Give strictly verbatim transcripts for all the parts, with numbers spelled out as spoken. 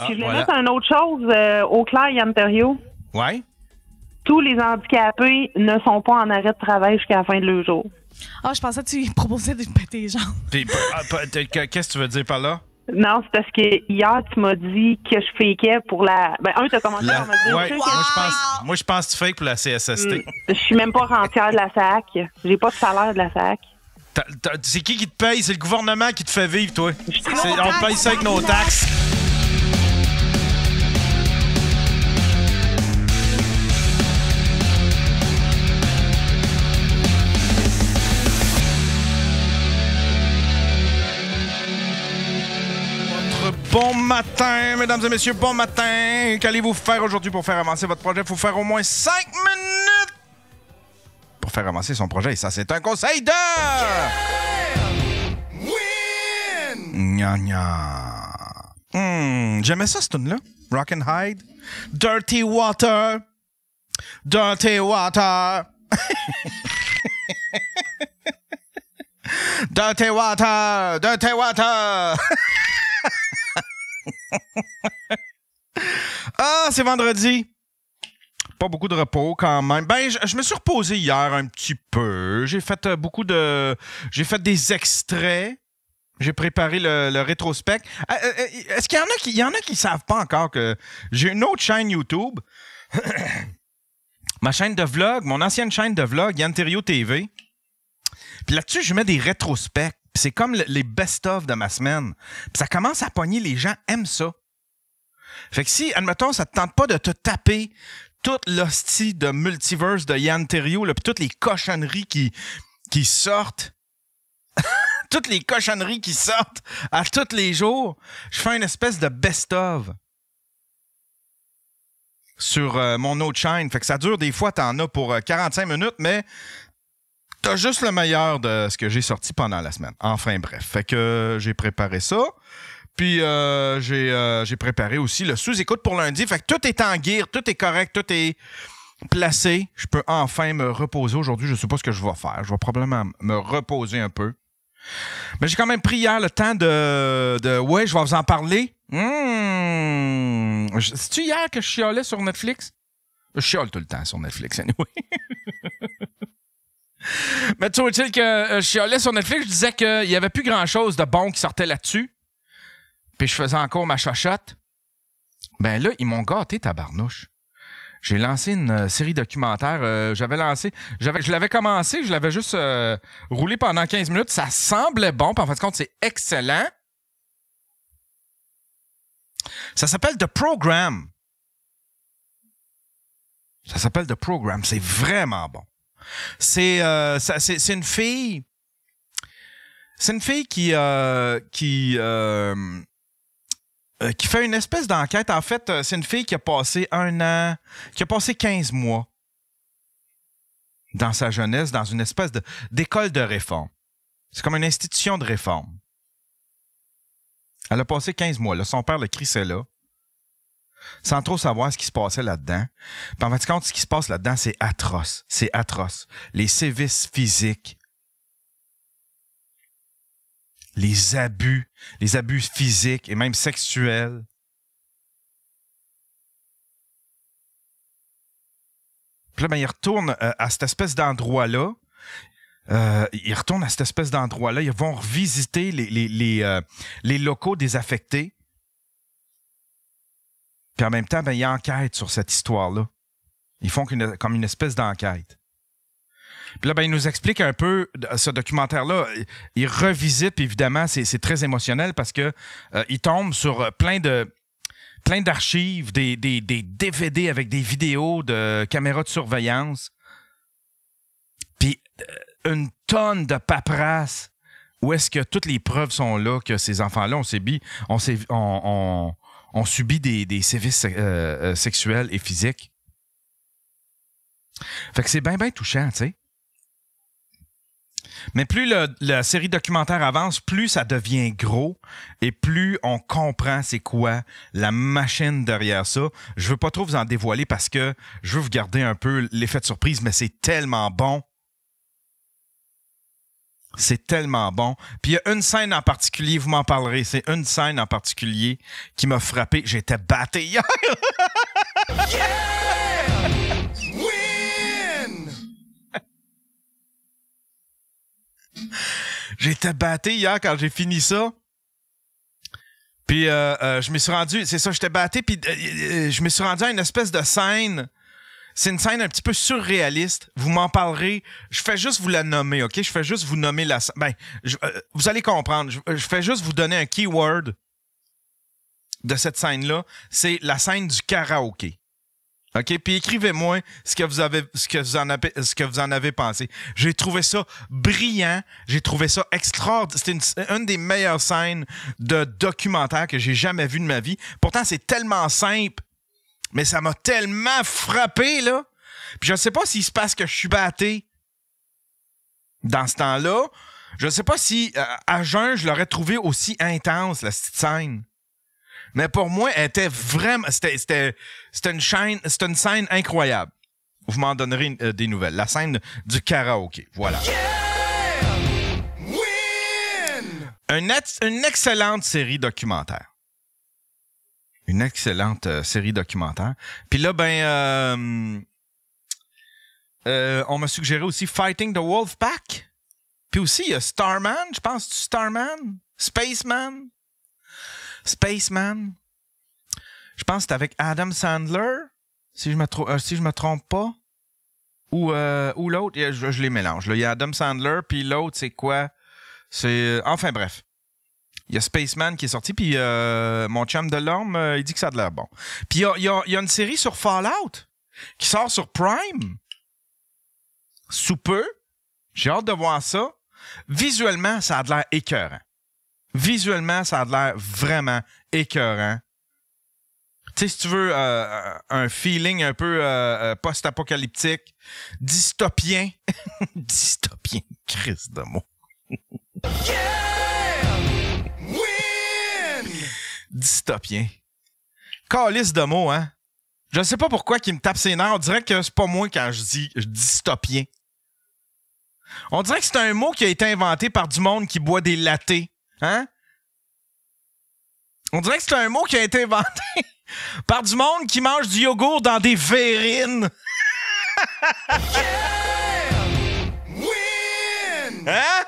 Ah, Puis je voulais voilà. mettre une autre chose euh, au clair et Ontario. Ouais. Tous les handicapés ne sont pas en arrêt de travail jusqu'à la fin de leur jour. Ah, je pensais que tu proposais de péter les jambes. Puis, ah, pa- t'es- qu'est-ce que tu veux dire par là? Non, c'est parce que hier, tu m'as dit que je fakais pour la... Ben, un, t'as commencé La- à me dire ouais, que moi, je pense, moi, je pense que tu fais pour la C S S T. Mm, je suis même pas rentière de la S A C. J'ai pas de salaire de la S A C. T'as- t'as- C'est qui qui te paye? C'est le gouvernement qui te fait vivre, toi. C'est- nos on taxes, paye ça avec nos taxes. Bon matin, mesdames et messieurs, bon matin. Qu'allez-vous faire aujourd'hui pour faire avancer votre projet? Il faut faire au moins cinq minutes pour faire avancer son projet. Et ça, c'est un conseil de... Gna gna. Hmm, j'aimais ça, cette tune-là. Rock and Hide. Dirty Water. Dirty Water. Dirty Water. Dirty Water. Ah, c'est vendredi. Pas beaucoup de repos quand même. Ben, je, je me suis reposé hier un petit peu. J'ai fait euh, beaucoup de... J'ai fait des extraits. J'ai préparé le, le rétrospect. Euh, euh, Est-ce qu'il y en a qui... Il y en a qui savent pas encore que j'ai une autre chaîne YouTube. Ma chaîne de vlog, mon ancienne chaîne de vlog, Yanterio T V. Puis là-dessus, je mets des rétrospects. Puis c'est comme le- les best-of de ma semaine. Puis ça commence à pogner, les gens aiment ça. Fait que si, admettons, ça te tente pas de te taper toute l'hostie de multiverse de Yann Terriot, là, puis toutes les cochonneries qui, qui sortent, toutes les cochonneries qui sortent à tous les jours, je fais une espèce de best-of sur euh, mon autre chaîne. Fait que ça dure des fois, t'en as pour euh, quarante-cinq minutes, mais t'as juste le meilleur de ce que j'ai sorti pendant la semaine. Enfin bref, fait que euh, j'ai préparé ça. Puis euh, j'ai euh, j'ai préparé aussi le sous-écoute pour lundi. Fait que tout est en gear, tout est correct, tout est placé. Je peux enfin me reposer aujourd'hui. Je sais pas ce que je vais faire. Je vais probablement me reposer un peu. Mais j'ai quand même pris hier le temps de... de ouais, je vais vous en parler. Mmh. C'est-tu hier que je chialais sur Netflix? Je chiale tout le temps sur Netflix, anyway. Mais tu sais que euh, je chialais sur Netflix, je disais qu'il n'y avait plus grand-chose de bon qui sortait là-dessus. Puis je faisais encore ma chochotte. Ben là, ils m'ont gâté, tabarnouche. J'ai lancé une euh, série documentaire. Euh, j'avais lancé... J'avais, je l'avais commencé, je l'avais juste euh, roulé pendant quinze minutes. Ça semblait bon, puis en fin de compte, c'est excellent. Ça s'appelle The Program. Ça s'appelle The Program. C'est vraiment bon. C'est, euh, ça, c'est, c'est une fille... C'est une fille qui... Euh, qui... Euh, Euh, qui fait une espèce d'enquête. En fait, euh, c'est une fille qui a passé un an, qui a passé quinze mois dans sa jeunesse, dans une espèce de, d'école de réforme. C'est comme une institution de réforme. Elle a passé quinze mois là. Son père le crissait là, sans trop savoir ce qui se passait là-dedans. Puis en fait, compte, ce qui se passe là-dedans, c'est atroce. C'est atroce. Les sévices physiques, les abus, les abus physiques et même sexuels. Puis là, ben, il retourne euh, à cette espèce d'endroit-là. Euh, il retourne à cette espèce d'endroit-là. Ils vont revisiter les, les, les, euh, les locaux désaffectés. Puis en même temps, ben, ils enquêtent sur cette histoire-là. Ils font une, comme une espèce d'enquête. Puis là, ben, il nous explique un peu ce documentaire-là. Il revisite, puis évidemment, c'est, c'est très émotionnel parce que euh, il tombe sur plein de plein d'archives, des, des, des D V D avec des vidéos de caméras de surveillance, puis euh, une tonne de paperasse où est-ce que toutes les preuves sont là que ces enfants-là ont subi, ont, ont, ont, ont subi des, des sévices euh, sexuels et physiques. Fait que c'est bien, bien touchant, tu sais. Mais plus le, la série documentaire avance, plus ça devient gros et plus on comprend c'est quoi la machine derrière ça. Je veux pas trop vous en dévoiler parce que je veux vous garder un peu l'effet de surprise, mais c'est tellement bon. C'est tellement bon. Puis il y a une scène en particulier, vous m'en parlerez, c'est une scène en particulier qui m'a frappé. J'étais batté hier. Yeah! Win! J'étais batté hier quand j'ai fini ça. Puis euh, euh, je me suis rendu, c'est ça, j'étais batté, puis euh, je me suis rendu à une espèce de scène. C'est une scène un petit peu surréaliste. Vous m'en parlerez. Je fais juste vous la nommer, OK? Je fais juste vous nommer la scène. Ben, je, euh, vous allez comprendre. Je, je fais juste vous donner un keyword de cette scène-là. C'est la scène du karaoké. OK? Puis écrivez-moi ce que vous avez, ce que vous en avez, ce que vous en avez pensé. J'ai trouvé ça brillant. J'ai trouvé ça extraordinaire. C'était une, une des meilleures scènes de documentaire que j'ai jamais vues de ma vie. Pourtant, c'est tellement simple. Mais ça m'a tellement frappé, là. Puis je ne sais pas s'il se passe que je suis batté dans ce temps-là. Je ne sais pas si, euh, à jeun, je l'aurais trouvé aussi intense, la petite scène. Mais pour moi, elle était vraiment... C'était, c'était, c'était, une, chaîne, c'était une scène incroyable. Vous m'en donnerez euh, des nouvelles. La scène du karaoké. Voilà. Yeah! Win! Une, une excellente série documentaire. Une excellente euh, série documentaire. Puis là, ben, euh, euh, on m'a suggéré aussi Fighting the Wolfpack. Puis aussi, il y a Starman, je pense, Starman? Spaceman? Spaceman? Je pense que c'est avec Adam Sandler, si je me, tro- euh, si je me trompe pas. Ou, euh, ou l'autre, je, je les mélange. Là. Il y a Adam Sandler, puis l'autre, c'est quoi? C'est... Enfin, bref. Il y a Spaceman qui est sorti, puis euh, mon chum de l'homme, euh, il dit que ça a de l'air bon. Puis il y a, il y a, il y a une série sur Fallout qui sort sur Prime. Sous peu. J'ai hâte de voir ça. Visuellement, ça a de l'air écœurant. Visuellement, ça a de l'air vraiment écœurant. Tu sais, si tu veux euh, un feeling un peu euh, post-apocalyptique, dystopien. Dystopien, Christ de mots. Yeah! Win! Dystopien. Calice de mots, hein? Je sais pas pourquoi qu'il me tape ses nerfs. On dirait que c'est pas moi quand je dis dystopien. On dirait que c'est un mot qui a été inventé par du monde qui boit des lattés. Hein? On dirait que c'est un mot qui a été inventé par du monde qui mange du yogourt dans des verrines. Yeah! Win! Hein?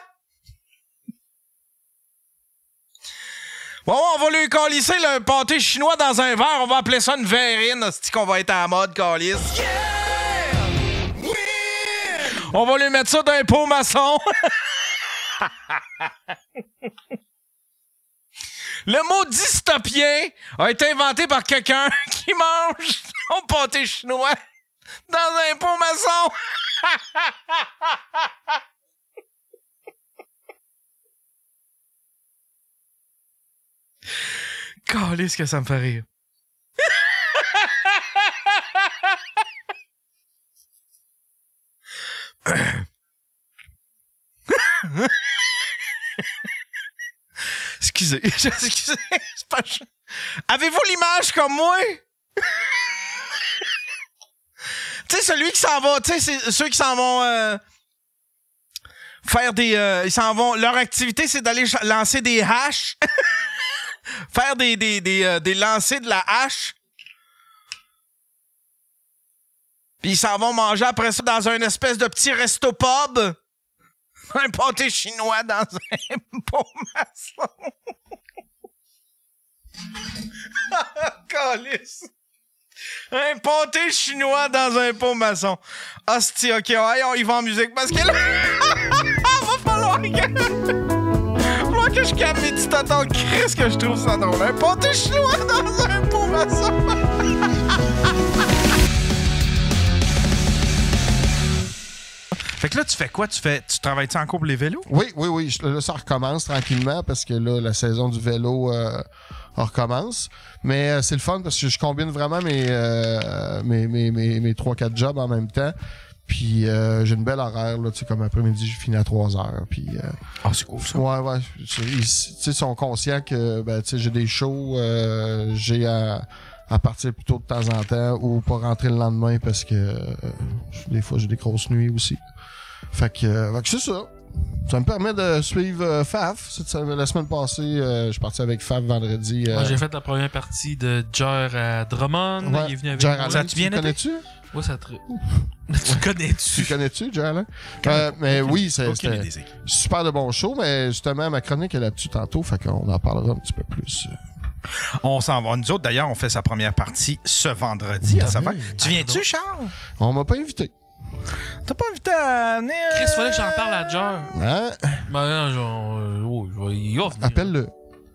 Bon, on va lui calisser le pâté chinois dans un verre. On va appeler ça une verrine. C'est qu'on va être en mode calice. Yeah! Win! On va lui mettre ça dans un pot maçon. Le mot dystopien a été inventé par quelqu'un qui mange son pâté chinois dans un pot maçon. Calisse que ça me fait rire. Excusez, excusez. C'est pas... Avez-vous l'image comme moi? Tu sais, celui qui s'en va, tu sais, c'est ceux qui s'en vont euh, faire des... Euh, ils s'en vont... Leur activité, c'est d'aller lancer des haches. Faire des, des, des, euh, des lancers de la hache. Puis ils s'en vont manger après ça dans un espèce de petit resto-pub. Un pâté chinois dans un pot maçon. Calice. Un pâté chinois dans un pot maçon. Hostie, ok, ouais, on y va en musique parce que là... va falloir que... Moi que je calme mes petits tontons, Christ que je trouve ça drôle. Un pâté chinois dans un pot maçon. Fait que là, tu fais quoi? Tu fais, tu travailles-tu encore pour les vélos? Oui, oui, oui. Là, ça recommence tranquillement parce que là, la saison du vélo euh, recommence. Mais euh, c'est le fun parce que je combine vraiment mes euh, mes, mes, mes, mes trois quatre jobs en même temps. Puis euh, j'ai une belle horaire, là, tu sais, comme après-midi, je finis à trois heures. Puis, euh, ah, c'est cool, ça. Ouais, ouais. Tu sais, ils sont conscients que, ben, tu sais, j'ai des shows, euh, j'ai à, à partir plus tôt de temps en temps ou pas rentrer le lendemain parce que euh, des fois, j'ai des grosses nuits aussi. Fait que, euh, fait que c'est ça. Ça me permet de suivre euh, Faf. Cette, la semaine passée, euh, je suis parti avec Faf vendredi. Euh... Moi, j'ai fait la première partie de Jer à Drummond. Ouais. Il est venu avec Jer moi. Allen, tu viens tu connais-tu? Ouais, ça te... Tu connais-tu? Tu connais-tu, Jer Allen? Euh, mais oui, c'est Aucune idée, c'était c'est. super de bon show, mais justement, ma chronique est là-dessus tantôt, fait qu'on en parlera un petit peu plus. On s'en va. Nous autres, d'ailleurs, on fait sa première partie ce vendredi à sa fête. Tu viens-tu, Charles? On m'a pas invité. T'as pas invité à venir? Chris, fallait que j'en parle à Jer. Hein? Ben non, genre... Euh, oh, il va- il va venir. Appelle-le.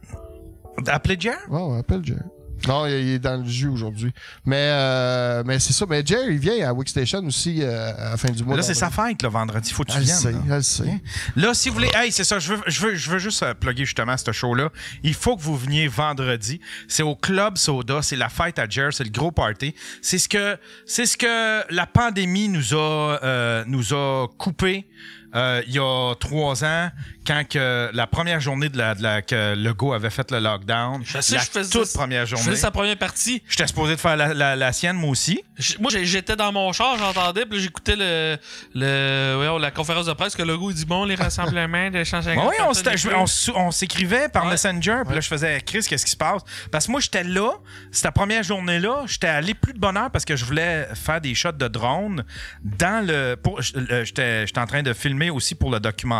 Appeler Jer? Ouais, ouais, appelle Jerry. Non, il il est dans le jus aujourd'hui. Mais, euh, mais c'est ça. Mais Jerry, il vient à Wickstation aussi euh, à la fin du mois. Là, c'est sa d'avril. fête, le vendredi. Faut que tu Elle le viennes. sait, là. elle le sait. Là, si vous voulez, hey, c'est ça, je veux, je veux, je veux juste euh, plugger justement ce show-là. Il faut que vous veniez vendredi. C'est au Club Soda, c'est la fête à Jer, c'est le gros party. C'est ce que, c'est ce que la pandémie nous a, euh, nous a coupé. Euh, il y a trois ans, quand que la première journée de la, de la que Legault avait fait le lockdown, Je sais, la je faisais- toute première Je journée, faisais sa première partie. j'étais supposé de faire la, la, la sienne, moi aussi. J- Moi, j'ai- j'étais dans mon char, j'entendais, puis là, j'écoutais le, le, voyons, la conférence de presse que le gars, il dit bon, les rassemblements de cent cinquante Oui, on, personnes s'était- et je- on tout. s- on s'écrivait par Ouais. Messenger, puis là, je faisais Chris, qu'est-ce qui se passe? Parce que moi, j'étais là, cette première journée-là, j'étais allé plus de bonne heure parce que je voulais faire des shots de drone dans le. pour- j- le- J'étais j'étais en train de filmer aussi pour le documentaire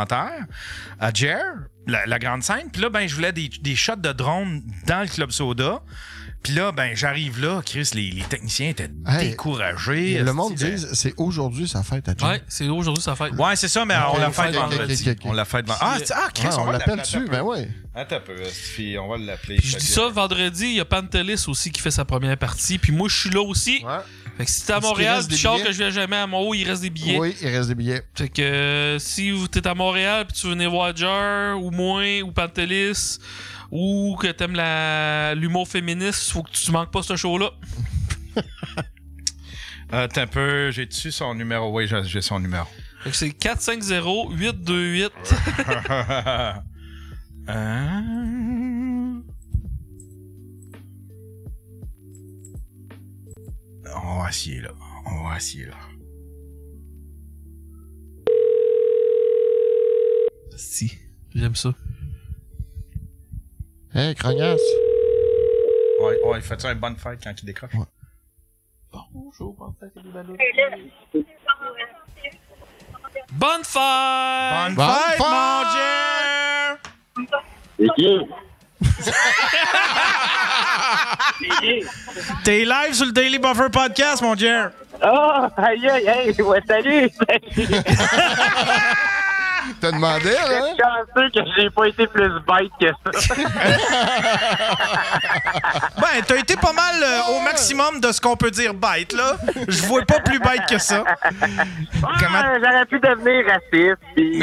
à Jer, la, la grande scène. Puis là, ben, je voulais des, des shots de drone dans le Club Soda. Puis là, ben, j'arrive là, Chris, les, les techniciens étaient Hey, découragés. Le monde Esti, dit c'est aujourd'hui sa fête à Jerry. Ouais, c'est aujourd'hui sa fête. Ouais, c'est ça, mais on Ok, l'a ok, fait ok, vendredi. ok, ok. On l'a fait vendredi. Ah, c'est- ah, Chris, Ouais, on, on va l'appelle l'appeler, dessus, ben ouais. Attends un peu, Stevie, on va l'appeler. Puis je dis ça, vendredi, il y a Pantelis aussi qui fait sa première partie. Puis moi, je suis là aussi. Ouais. Fait que si t'es à Est-ce qu'il Montréal, reste tu des sors billets? que je viens jamais à Montréal, il reste des billets. Oui, il reste des billets. Fait que euh, si vous- t'es à Montréal puis tu veux venir voir Jer ou moi ou Pantelis ou que t'aimes la l'humour féministe, faut que tu manques pas ce show-là. Attends un peu, j'ai dessus son numéro. Oui, j'ai j'ai son numéro. Fait que c'est quatre cinq zéro huit deux huit. Hein? On va essayer là. On va essayer là. Si, j'aime ça. Hey, cragnasse. Ouais, ouais, fais-tu une bonne fête quand il décroche? Ouais. Bonjour, bonne fête et des ballons. Bonne fête! Bonne Bonne fête, fête! mon Jer! C'est qui? T'es live sur le Daily Buffer Podcast, mon Jer! Oh, aïe, aïe, aïe, ouais, salut! T'as demandé, hein? Chanceux que j'ai pas été plus bête que ça. Ben, t'as été pas mal euh, au maximum de ce qu'on peut dire bête, là. Je vois pas plus bête que ça. Comment- Ah, j'aurais pu devenir raciste, pis...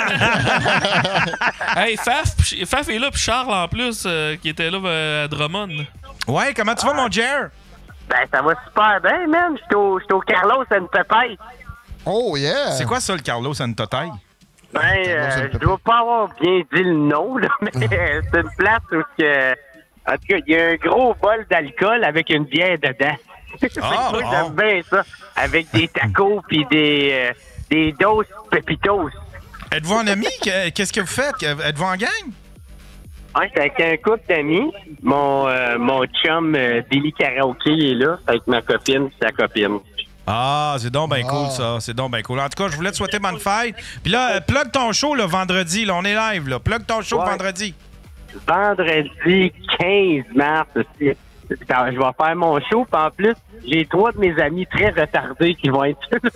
Hey, Faf, pis- Faf est là, puis Charles en plus, euh, qui était là euh, à Drummond. Ouais, comment tu vas, mon Jer? Ben, ça va super bien, man. J'étais au, j'étais au Carlos and Pepite. Oh, yeah! C'est quoi ça, le Carlos Antotaille? Ben, Carlos euh, and je Pepite. dois pas avoir bien dit le nom, là, mais c'est une place où que... En tout cas, il y a un gros bol d'alcool avec une bière dedans. Ah, Moi, bon. j'aime bien ça. Avec des tacos pis des, euh, des doses Pepitos. Êtes-vous en ami? Que- Qu'est-ce que vous faites? Êtes-vous en gang? Ouais, c'est avec un couple d'amis. Mon, euh, mon chum euh, Billy Karaoke est là, avec ma copine et sa copine. Ah, c'est donc bien Ah. cool, ça. C'est donc bien cool. En tout cas, je voulais te souhaiter bonne fête. Puis là, euh, plug ton show le vendredi. Là, on est live. Là. Plug ton show Ouais. vendredi. Vendredi quinze mars, aussi, quand je vais faire mon show. Puis en plus, j'ai trois de mes amis très retardés qui vont être là.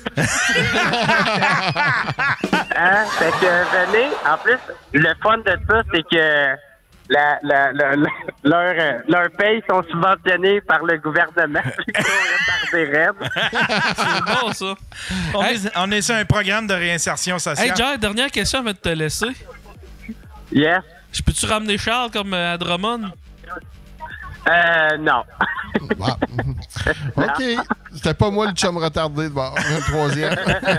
Hein? Fait que venez. En plus, le fun de ça, c'est que la, la, la, la- leur, euh, leurs payes sont subventionnées par le gouvernement. Ils sont retardés raides. C'est bon, ça. On, Hey. est, on est sur un programme de réinsertion sociale. Hey, Jer, dernière question avant de te laisser. Yes. Je peux-tu ramener Charles comme euh, à Drummond? Euh, non. Wow. OK. C'était pas moi le chum retardé de bord. Le troisième.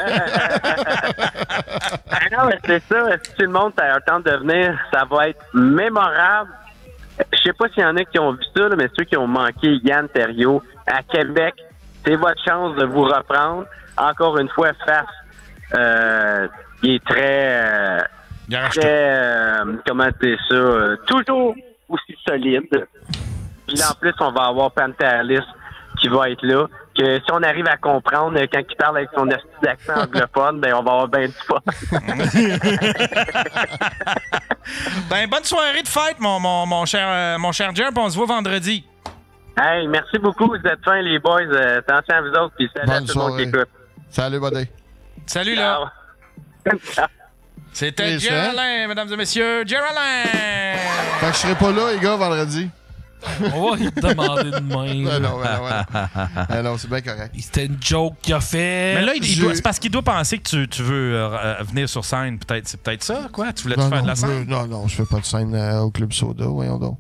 Ah non, mais c'est ça. Si tout le monde a un temps de venir, ça va être mémorable. Je sais pas s'il y en a qui ont vu ça, là, mais ceux qui ont manqué Yann Terriot à Québec, c'est votre chance de vous reprendre. Encore une fois, face. Euh, il est très... Euh, Il a racheté. très... Euh, comment dire ça? euh, toujours aussi solide. Puis là, en plus, on va avoir Pantelis qui va être là. Que si on arrive à comprendre euh, quand il parle avec son accent anglophone, ben on va avoir bien du fun. Ben, bonne soirée de fête, mon, mon, mon cher, euh, mon cher Jer, puis on se voit vendredi. Hey, merci beaucoup, vous êtes fins les boys. Euh, attention à vous autres, puis salut Bonne à tout le monde qui soirée. écoute. Salut, buddy. Salut, là. Ciao. C'était Et Jer ça? Alain, mesdames et messieurs. Jer Alain! Fait que je serai pas là, les gars, vendredi. On va lui demander de même. Ben non, ben non, ben non. Ben non, c'est bien correct. C'était une joke qu'il a fait. Mais là, il, il je- doit- c'est parce qu'il doit penser que tu, tu veux euh, euh, venir sur scène, peut-être. C'est peut-être ça, quoi? Tu voulais te Non, faire non, de la je- scène? non, non, je fais pas de scène euh, au Club Soda, voyons donc.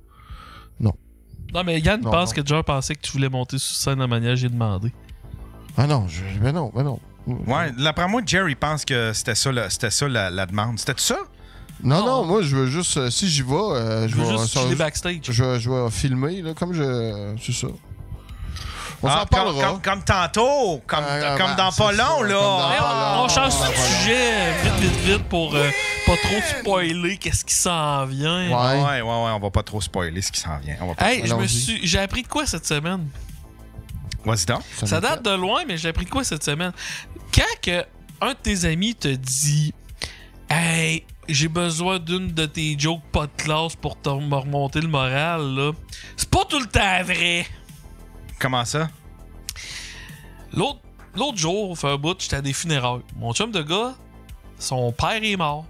Non, mais Yann Non, pense non. que Jer pensait que tu voulais monter sur scène de la manière que j'ai demandé. Ah non, je, ben non, ben non. Ouais, d'après moi, Jerry pense que c'était ça, la, c'était ça la, la demande. C'était ça? Non, Non. non, moi, je veux juste, euh, si j'y vais, euh, Je je veux vais juste ça- chiller backstage. je, vais- je vais filmer, là, comme je... C'est ça. On Ah, s'en comme, parlera. comme, comme tantôt, comme, Ah, comme ben, dans c'est pas ça, long, comme là. dans Hey, pas long. on, on change Ah, de voilà. sujet vite, vite, vite pour euh, pas trop spoiler qu'est-ce qui s'en vient. Ouais. Ouais, ouais, ouais, on va pas trop spoiler ce qui s'en vient. On va pas... Hey, je me Allons-y. suis, j'ai appris de quoi cette semaine? Vas-y donc. Ça me date de loin, mais j'ai appris de quoi cette semaine? Quand que un de tes amis te dit Hey, j'ai besoin d'une de tes jokes pas de classe pour te me remonter le moral, là. C'est pas tout le temps vrai. Comment ça? L'autre, l'autre jour, on fait un bout, j'étais à des funérailles. Mon chum de gars, son père est mort.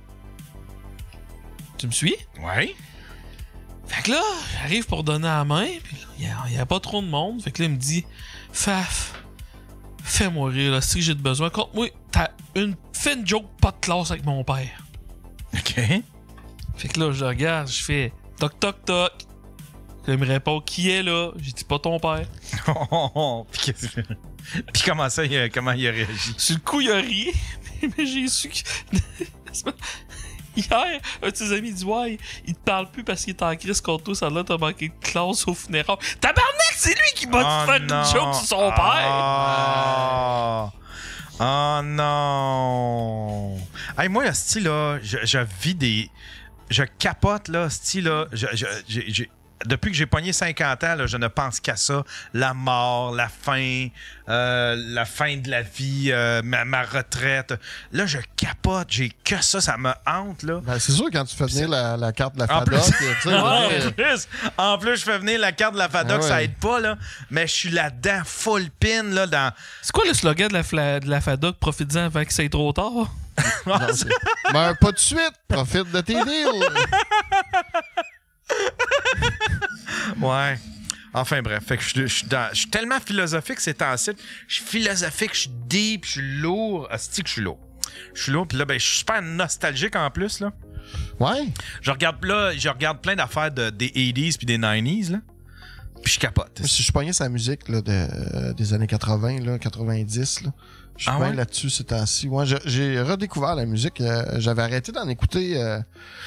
Tu me suis? Ouais. Fait que là, j'arrive pour donner la main, puis il n'y a, y a pas trop de monde. Fait que là, il me dit Faf, fais-moi rire, là, si j'ai de besoin. Contre moi, t'as une, fais une joke pas de classe avec mon père. OK. Fait que là, je le regarde, je fais toc toc toc. Là, il me répond Qui est là? J'ai dit pas ton père. Puis, qu'est-ce que- Puis comment ça, il a, comment il a réagi? Sur le coup, il a ri, mais j'ai su que. Hier, un de ses amis dit Ouais, il te parle plus parce qu'il est en crise contre toi, ça là, t'as manqué de classe au funérailles. Tabarnak, c'est lui qui m'a Oh dit faire non. une joke sur son père! Oh, oh non! Hey, moi, style là, je, je vis des. Je capote, là, style là. Je, je, j'ai- j'ai- Depuis que j'ai pogné cinquante ans, là, je ne pense qu'à ça. La mort, la fin, euh, la fin de la vie, euh, ma, ma retraite. Là, je capote. J'ai que ça, ça me hante, là. Ben, c'est sûr, quand tu fais venir la, la carte de la En FADOC, plus- tu sais, en, euh, plus, en plus, je fais venir la carte de la FADOC, Ah ouais. ça aide pas, là. Mais je suis là-dedans, full pin, là, dans. C'est quoi le slogan de la, fla- de la FADOC? Profite-en avant que c'est trop tard. non, c'est- ben, pas de suite, profite de tes deals. Ouais. Enfin bref, fait que je, je suis dans- je suis tellement philosophique ces temps-ci. Je suis philosophique, je suis deep, je suis lourd. Asti que je suis lourd. Je suis lourd, puis là, ben, je suis super nostalgique en plus, là. Ouais. Je regarde, là, je regarde plein d'affaires de, des eighties puis des nineties, là. Puis je capote. Si je pognais sa musique là, de, euh, des années quatre-vingts, là, quatre-vingt-dix, là, je suis Ah bien ouais? là-dessus ces temps-ci. Ouais, je- j'ai redécouvert la musique. euh, J'avais arrêté d'en écouter. euh,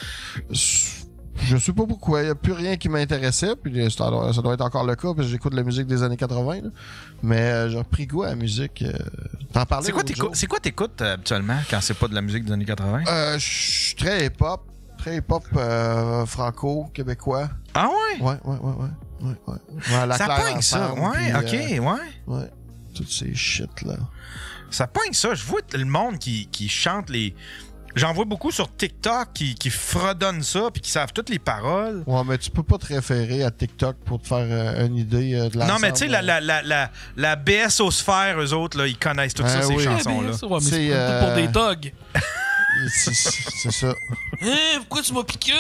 je sais pas pourquoi. Il n'y a plus rien qui m'intéressait. Puis euh, ça doit, ça doit être encore le cas parce que j'écoute la musique des années quatre-vingts. Là. Mais euh, j'ai repris goût à la musique. euh, T'en parlais C'est quoi l'autre t'écoutes jour. c'est quoi t'écoutes euh, habituellement quand c'est pas de la musique des années quatre-vingts? Euh, Je suis très hip-hop. Très hip-hop euh, franco-québécois. Ah ouais? Ouais, ouais, ouais, ouais. ouais, ouais. Ouais, la Ça Claire pogne ça. ensemble, Ouais, puis, ok, euh, ouais. ouais. Toutes ces shit-là. Ça pogne ça. Je vois le monde qui, qui chante les. J'en vois beaucoup sur TikTok qui, qui fredonnent ça puis qui savent toutes les paroles. Ouais, mais tu peux pas te référer à TikTok pour te faire euh, une idée euh, de la Non, mais tu sais, la, la, la, la, la B S aux sphères, eux autres, là, ils connaissent toutes Ah ça, ces oui. chansons-là. Ouais, mais C'est, c'est pas euh, tout pour des thugs. C'est c'est ça. Hein, pourquoi tu m'as piqué?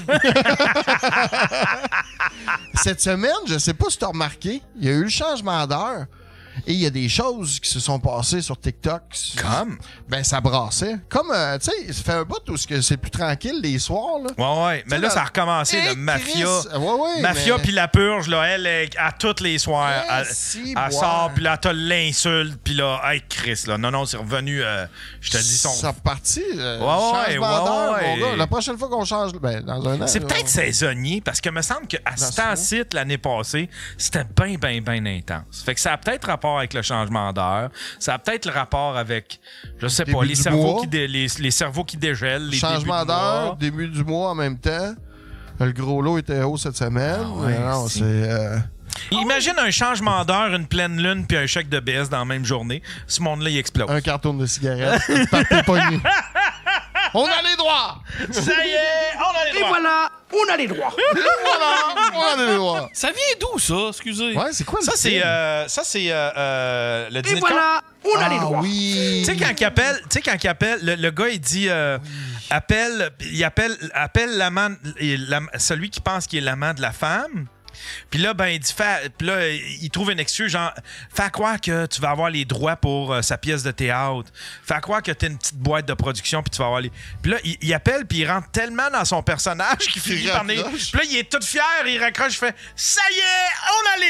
Cette semaine, je sais pas si tu as remarqué, il y a eu le changement d'heure et il y a des choses qui se sont passées sur TikTok. Comme? Ben, ça brassait. Comme, euh, tu sais, ça fait un bout où c'est c'est plus tranquille les soirs, là. Ouais, ouais. Mais sais, là, dans- ça a recommencé, Eh, le Mafia. Chris! Ouais, ouais, Mafia mais- puis la purge, là, elle, elle, à tous les soirs, Eh, elle, si, elle boire. sort, puis là, t'as l'insulte, puis là, hey, Chris, là. Non, non, c'est revenu, euh, je te dis son. Ça repartit. Euh, Ouais, ouais, changement d'heure, ouais, mon gars. ouais. La prochaine fois qu'on change, ben, dans un an. C'est là, peut-être on- saisonnier, parce que me semble qu'à Dans ce ce mois. temps-ci, l'année passée, c'était bien, bien, bien intense. Fait que ça a peut-être rapport rapport avec le changement d'heure. Ça a peut-être le rapport avec, je sais Début pas, les du cerveaux, mois. qui dé- les, les cerveaux qui dégèlent. Les Changement débuts de mois. d'heure, début du mois en même temps. Le gros lot était haut cette semaine. Ah ouais, Mais non, c'est- c'est... euh, Imagine un changement d'heure, une pleine lune, puis un chèque de B S dans la même journée. Ce monde-là, il explose. un carton de cigarettes. Partez pas nu. On a les droits! Ça y est, on a les droits. Voilà, on a les droits. Voilà! On a les droits! Ça vient d'où, ça? Excusez. Ouais, c'est quoi le Ça, c'est film? euh, ça, c'est euh, euh, le dîner Et de con. voilà, on a Ah les droits. oui! Tu sais, quand il appelle, tu sais, quand il appelle, le, le gars, il dit, euh, appelle, il appelle, appelle l'amant, l'am- celui qui pense qu'il est l'amant de la femme. Puis là, ben, il dit, fais- puis là, il trouve une excuse, genre, fais croire que tu vas avoir les droits pour euh, sa pièce de théâtre. Fais croire que t'as une petite boîte de production, puis tu vas avoir les. Puis là, il, il appelle, puis il rentre tellement dans son personnage qu'il finit Il par. Puis raccroche. là, il est tout fier, il raccroche, il fait, ça y est, on a les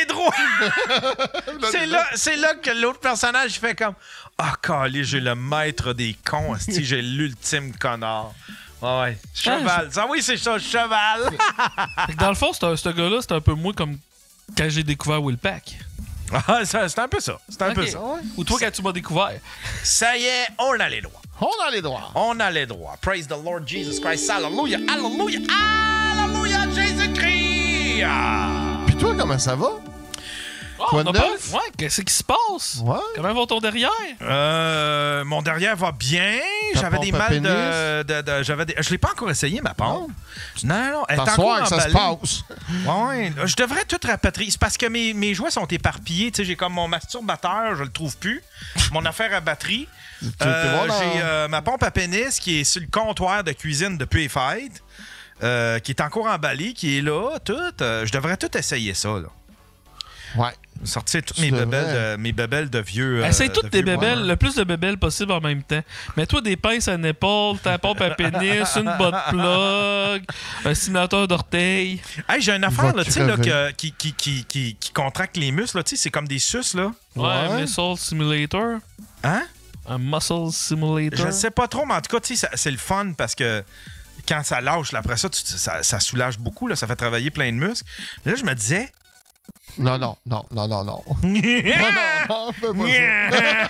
droits. c'est là, c'est là que l'autre personnage il fait comme, ah, calé, j'ai le maître des cons, asti, j'ai l'ultime connard. Ah ouais, cheval. Ah oui, c'est ça, cheval. Fait que dans le fond, c'est un- ce gars-là, c'est un peu moi comme quand j'ai découvert Will Pack. Ah, ça, c'est un peu ça. C'est un peu Ok. ça. Ou toi, quand tu m'as découvert. Ça y est, on a les droits. On a les droits! On a les droits. Praise the Lord Jesus Christ. Hallelujah. Hallelujah. Hallelujah, Jésus-Christ. Ah. Puis toi, comment ça va? Oh, Quoi on de a pas- neuf? Ouais, qu'est-ce qui se passe? Ouais. Comment va ton derrière? Euh, mon derrière va bien. Ta J'avais des pompe à mal de, pénis? de, de- j'avais des, je l'ai pas encore essayé ma pompe. Non, non, non. Elle est T'asseoir encore que ça se emballée. passe. Ouais, je devrais tout rapatrier. C'est parce que mes, mes jouets sont éparpillés. Tu sais, j'ai comme mon masturbateur, je le trouve plus. Mon affaire à batterie. Tu- tu Euh, vois, dans- j'ai euh, ma pompe à pénis qui est sur le comptoir de cuisine depuis les fêtes, euh, qui est encore emballée, qui est là, tout. Euh, je devrais tout essayer ça, là. Ouais. Sortir toutes Tu mes devrais. bébelles, de, mes bébelles de vieux. euh, Essaye de toutes tes vieux bébelles, boomers. le plus de bébelles possible en même temps. Mets-toi des pinces à l'épaule, ta pompe à pénis, une botte plug, un stimulateur d'orteil. Hey, j'ai une va affaire là, tu sais, là, crever. que- qui, qui, qui, qui, qui contracte les muscles. là, tu sais, C'est comme des suces. Là. Ouais, Ouais. un muscle simulator. Hein? Un muscle simulator. Je sais pas trop, mais en tout cas, tu sais, ça- c'est le fun parce que quand ça lâche, là, après ça, tu- ça, ça soulage beaucoup. Là, ça fait travailler plein de muscles. Mais là, je me disais. Non, non, non, non, non, non. non, non, non, fais pas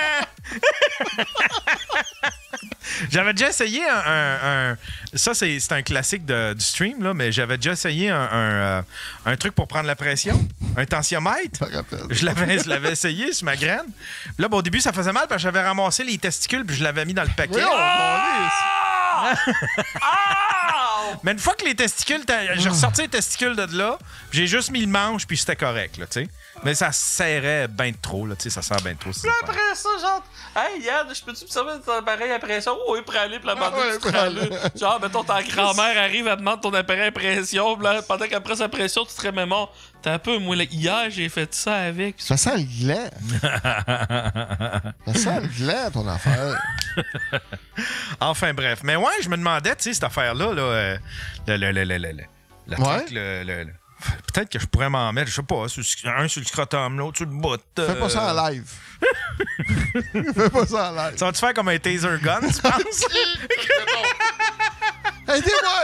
ça. J'avais déjà essayé un. un- un- ça, c'est c'est un classique de- du stream, là, mais j'avais déjà essayé un, un, euh, un truc pour prendre la pression, un tensiomètre. Je me rappelle. Je l'avais, je l'avais essayé sur ma graine. Là, bon, au début, ça faisait mal parce que j'avais ramassé les testicules puis je l'avais mis dans le paquet. Oui, on Ah! Mais une fois que les testicules, t'as- j'ai ressorti les testicules de là, j'ai juste mis le manche puis c'était correct, là, tu sais. Mais ça serrait bien trop, là, tu sais, ça sert bien trop. ces affaires. Après ça, genre, hey Yann, je peux-tu me servir de ton appareil à pression? Oh, oui, pour aller, puis la bande, ouais, tu te rallumes. Genre, mettons, ta grand-mère arrive, elle demande ton appareil à pression, puis là, pendant qu'après sa pression, tu te remémores. T'as un peu, moi, là, hier, j'ai fait ça avec. Ça sent le gland. Ça sent le gland, ton affaire. Enfin, bref. Mais ouais, je me demandais, tu sais, cette affaire-là, là, euh, le, le, le, le, le, le, le Ouais. truc, le- le- le- peut-être que je pourrais m'en mettre, je sais pas, sur le- un sur le scrotum, l'autre sur le bout. euh, Fais pas ça en live. Fais pas ça en live. Ça va-tu faire comme un taser gun, tu penses? Aidez-moi!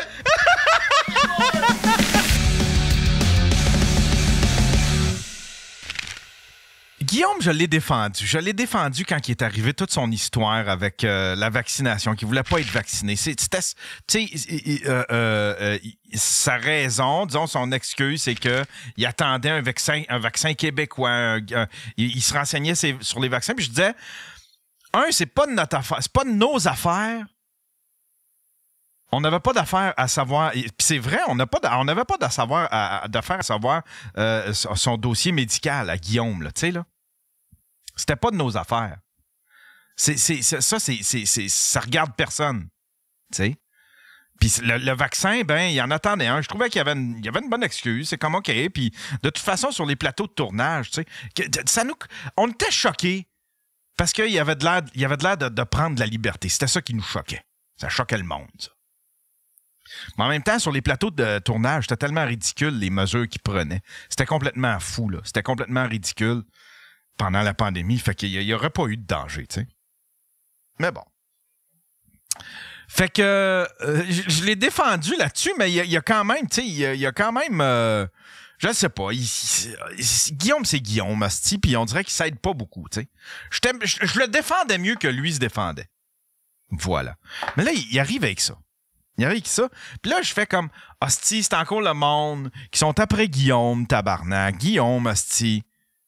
Guillaume, je l'ai défendu. Je l'ai défendu quand il est arrivé toute son histoire avec euh, la vaccination, qu'il voulait pas être vacciné. C'est- C'était, tu sais, euh, euh, euh, sa raison, disons son excuse, c'est que il attendait un vaccin, un vaccin québécois. un- un- il, il se renseignait ses- sur les vaccins. Puis je disais, un, c'est pas de notre affaire, c'est pas de nos affaires. On n'avait pas d'affaire à savoir. Puis c'est vrai, on n'a pas, d'a- on n'avait pas d'à savoir à- à- d'affaire à savoir euh, son son dossier médical à Guillaume, là, tu sais là. C'était pas de nos affaires. C'est, c'est, c'est- ça, c'est, c'est, c'est- ça regarde personne. Tu sais? Puis le, le vaccin, ben, il en attendait un. Je trouvais qu'il y avait une, il y avait une bonne excuse. C'est comme OK. Puis de toute façon, sur les plateaux de tournage, tu sais, que- ça nous, on était choqués parce qu'il y avait de l'air, il y avait de, l'air de, de prendre de la liberté. C'était ça qui nous choquait. Ça choquait le monde, ça. Mais en même temps, sur les plateaux de tournage, c'était tellement ridicule les mesures qu'ils prenaient. C'était complètement fou, là. C'était complètement ridicule pendant la pandémie. Fait qu'il n'y aurait pas eu de danger, tu sais. Mais bon. Fait que euh, je, je l'ai défendu là-dessus, mais il y, a- il y a quand même, tu sais, il y, a- il y a quand même... euh, Je sais pas. Il, il, Guillaume, c'est Guillaume, asti, puis on dirait qu'il s'aide pas beaucoup, tu sais. Je, je, je le défendais mieux que lui se défendait. Voilà. Mais là, il, il arrive avec ça. Il arrive avec ça. Puis là, je fais comme, asti, c'est encore le monde qui sont après Guillaume, tabarnak. Guillaume, asti.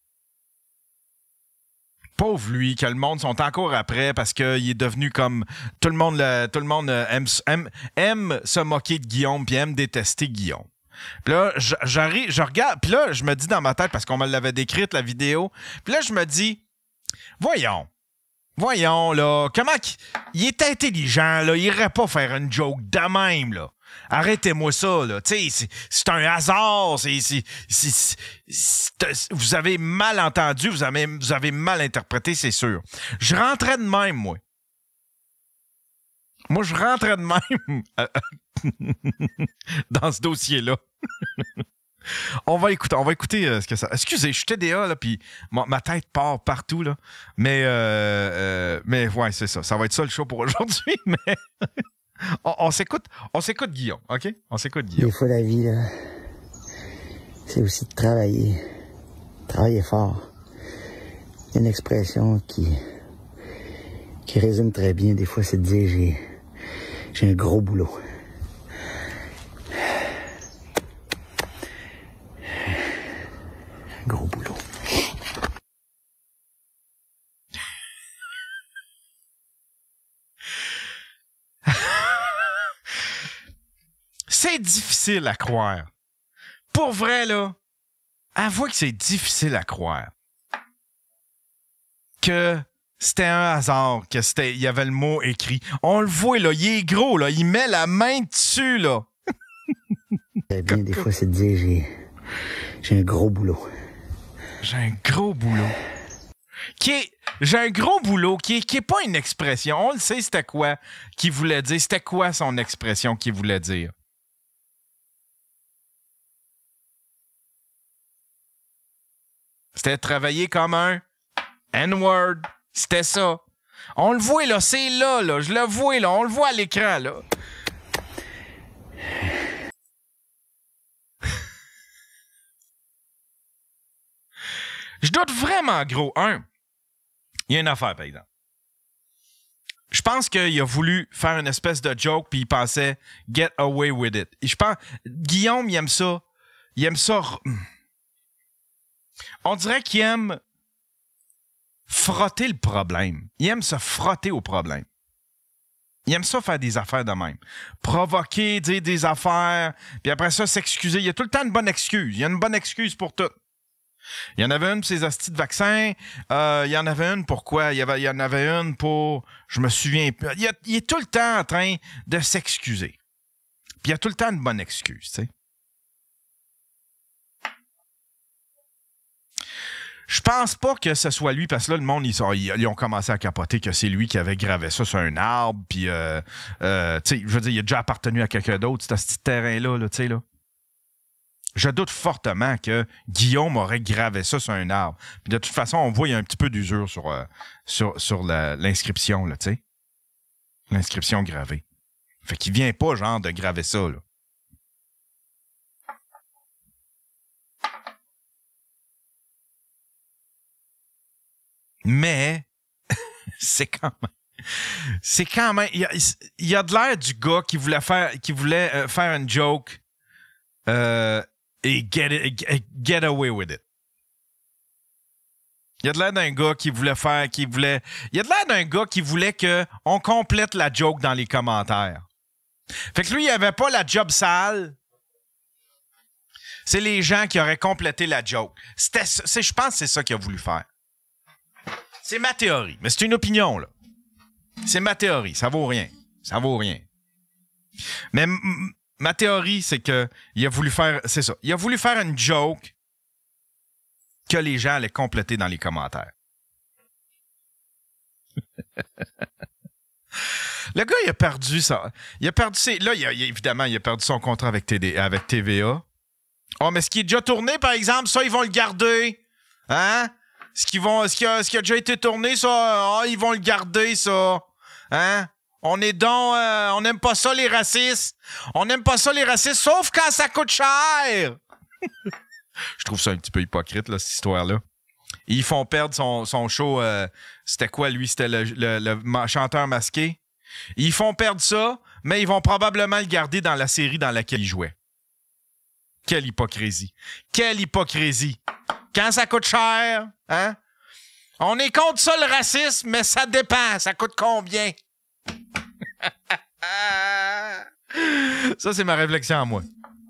Pauvre lui, que le monde sont encore après parce qu'il est devenu comme... Tout le monde, le, tout le monde aime, aime, aime se moquer de Guillaume puis aime détester Guillaume. Puis là, j'arrive, je regarde, puis là, je me dis dans ma tête, parce qu'on me l'avait décrite, la vidéo, puis là, je me dis, voyons, voyons, là, comment qu'il il est intelligent, là, il irait pas faire une joke de même, là. Arrêtez-moi ça, là. Tu sais, c'est un hasard. C'est, c'est, c'est, c'est, vous avez mal entendu, vous avez, vous avez mal interprété, c'est sûr. Je rentrais de même, moi. Moi, je rentrais de même dans ce dossier-là. On va écouter, on va écouter euh, ce que ça... Excusez, je suis T D A, là, puis ma, ma tête part partout, là. Mais, euh, euh, mais ouais, c'est ça. Ça va être ça le show pour aujourd'hui, mais... on, on s'écoute, on s'écoute Guillaume, OK? On s'écoute Guillaume. Des fois, la vie, là, c'est aussi de travailler. Travailler fort. Il y a une expression qui, qui résume très bien. Des fois, c'est de dire j'ai, j'ai un gros boulot. Un gros boulot. C'est difficile à croire. Pour vrai, là, avoue que c'est difficile à croire que c'était un hasard, que c'était, il y avait le mot écrit. On le voit, là, il est gros, là, il met la main dessus, là. Très bien, des fois, c'est de dire j'ai, j'ai un gros boulot. J'ai un gros boulot. Qui est, j'ai un gros boulot qui est, qui est pas une expression. On le sait, c'était quoi qu'il voulait dire. C'était quoi son expression qu'il voulait dire? C'était travailler comme un N-word. C'était ça. On le voit, là. C'est là, là. Je le vois, là. On le voit à l'écran, là. Je doute vraiment, gros. Un, il y a une affaire, par exemple. Je pense qu'il a voulu faire une espèce de joke puis il pensait « get away with it ». Et je pense... Guillaume, il aime ça. Il aime ça... On dirait qu'il aime frotter le problème. Il aime se frotter au problème. Il aime ça faire des affaires de même. Provoquer, dire des affaires, puis après ça, s'excuser. Il y a tout le temps une bonne excuse. Il y a une bonne excuse pour tout. Il y en avait une pour ses hosties de vaccins. Euh, il y en avait une pour quoi? Il y, avait, il y en avait une pour... Je me souviens... Il, a, il est tout le temps en train de s'excuser. Puis il y a tout le temps une bonne excuse, tu sais. Je pense pas que ce soit lui, parce que là, le monde, ils, sont, ils, ils ont commencé à capoter que c'est lui qui avait gravé ça sur un arbre, puis, euh, euh, tu sais, je veux dire, il a déjà appartenu à quelqu'un d'autre, ce petit terrain-là, là, tu sais, là. Je doute fortement que Guillaume aurait gravé ça sur un arbre. Puis de toute façon, on voit, il y a un petit peu d'usure sur, euh, sur, sur la, l'inscription, là, tu sais. L'inscription gravée. Fait qu'il vient pas, genre, de graver ça, là. Mais, c'est quand même... C'est quand même... Il y a, il y a de l'air du gars qui voulait faire, qui voulait, euh, faire une joke euh, et get, it, get away with it. Il y a de l'air d'un gars qui voulait faire... qui voulait. Il y a de l'air d'un gars qui voulait qu'on complète la joke dans les commentaires. Fait que lui, il avait pas la job sale. C'est les gens qui auraient complété la joke. C'était, c'est, je pense que c'est ça qu'il a voulu faire. C'est ma théorie, mais c'est une opinion, là. C'est ma théorie, ça vaut rien. Ça vaut rien. Mais m- m- ma théorie, c'est que il a voulu faire... C'est ça. Il a voulu faire une joke que les gens allaient compléter dans les commentaires. Le gars, il a perdu ça. Il a perdu ses... Là, il a, il a, évidemment, il a perdu son contrat avec, T D, avec T V A. Oh, mais ce qui est déjà tourné, par exemple, ça, ils vont le garder. Hein? Ce qui, vont, ce, qui a, ce qui a déjà été tourné, ça, oh, ils vont le garder, ça. Hein? On est donc... Euh, on n'aime pas ça, les racistes. On n'aime pas ça, les racistes, sauf quand ça coûte cher. Je trouve ça un petit peu hypocrite, là, cette histoire-là. Ils font perdre son, son show. Euh, c'était quoi, lui? C'était le, le, le ma- chanteur masqué. Ils font perdre ça, mais ils vont probablement le garder dans la série dans laquelle il jouait. Quelle hypocrisie. Quelle hypocrisie. Quand ça coûte cher, hein? On est contre ça, le racisme, mais ça dépend. Ça coûte combien? Ça, c'est ma réflexion à moi.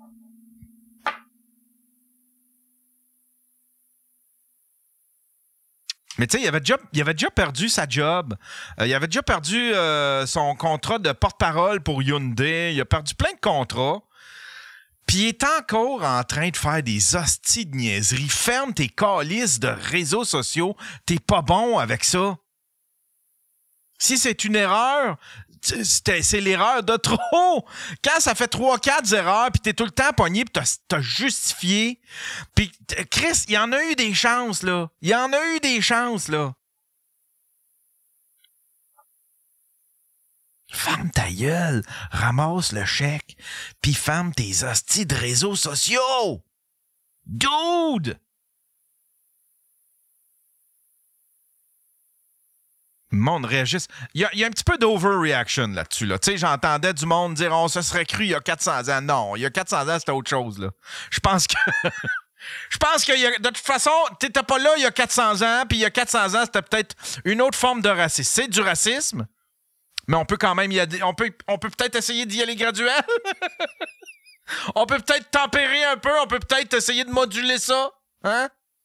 Mais tu sais, il avait déjà, il avait déjà perdu sa job. Euh, il avait déjà perdu euh, son contrat de porte-parole pour Hyundai. Il a perdu plein de contrats. Puis il est encore en train de faire des hosties de niaiseries. Ferme tes calices de réseaux sociaux. T'es pas bon avec ça. Si c'est une erreur, c'est, c'est l'erreur de trop. Quand ça fait trois quatre erreurs, puis t'es tout le temps pogné, puis t'as, t'as justifié. Puis Chris, il y en a eu des chances, là. Il y en a eu des chances, là. Ferme ta gueule, ramasse le chèque, puis ferme tes hosties de réseaux sociaux. Dude! Le monde réagisse. Il y a, il y a un petit peu d'overreaction là-dessus. Là. Tu sais, j'entendais du monde dire « On se serait cru il y a quatre cents ans. » Non, il y a quatre cents ans, c'était autre chose. Là. Je pense que... Je pense que y a, de toute façon, t'étais pas là il y a quatre cents ans, puis il y a quatre cents ans, c'était peut-être une autre forme de racisme. C'est du racisme, mais on peut quand même y aller, on peut, on peut peut-être essayer d'y aller graduel. On peut peut-être tempérer un peu, on peut peut-être essayer de moduler ça. Hein?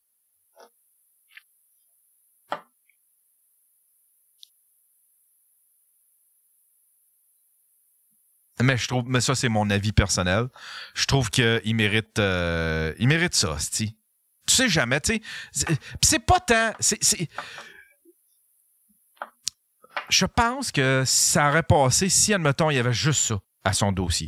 Mais je trouve, mais ça, c'est mon avis personnel. Je trouve qu'il mérite, euh, il mérite ça, c'ti. Tu sais jamais, tu sais. C'est, c'est pas tant. C'est, c'est... Je pense que ça aurait passé si, admettons, il y avait juste ça à son dossier.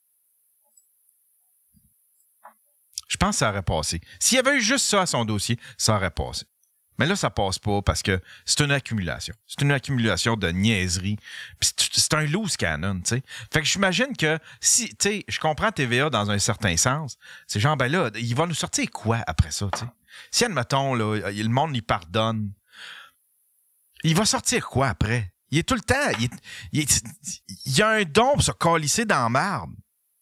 Je pense que ça aurait passé. S'il y avait eu juste ça à son dossier, ça aurait passé. Mais là, ça passe pas parce que c'est une accumulation. C'est une accumulation de niaiseries. Puis c'est, c'est un loose cannon, tu sais. Fait que j'imagine que si, tu sais, je comprends T V A dans un certain sens. C'est genre, ben là, il va nous sortir quoi après ça, tu sais? Si, admettons, là, le monde lui pardonne, il va sortir quoi après? Il est tout le temps, il, est, il, est, il y a un don pour se calisser dans la marde.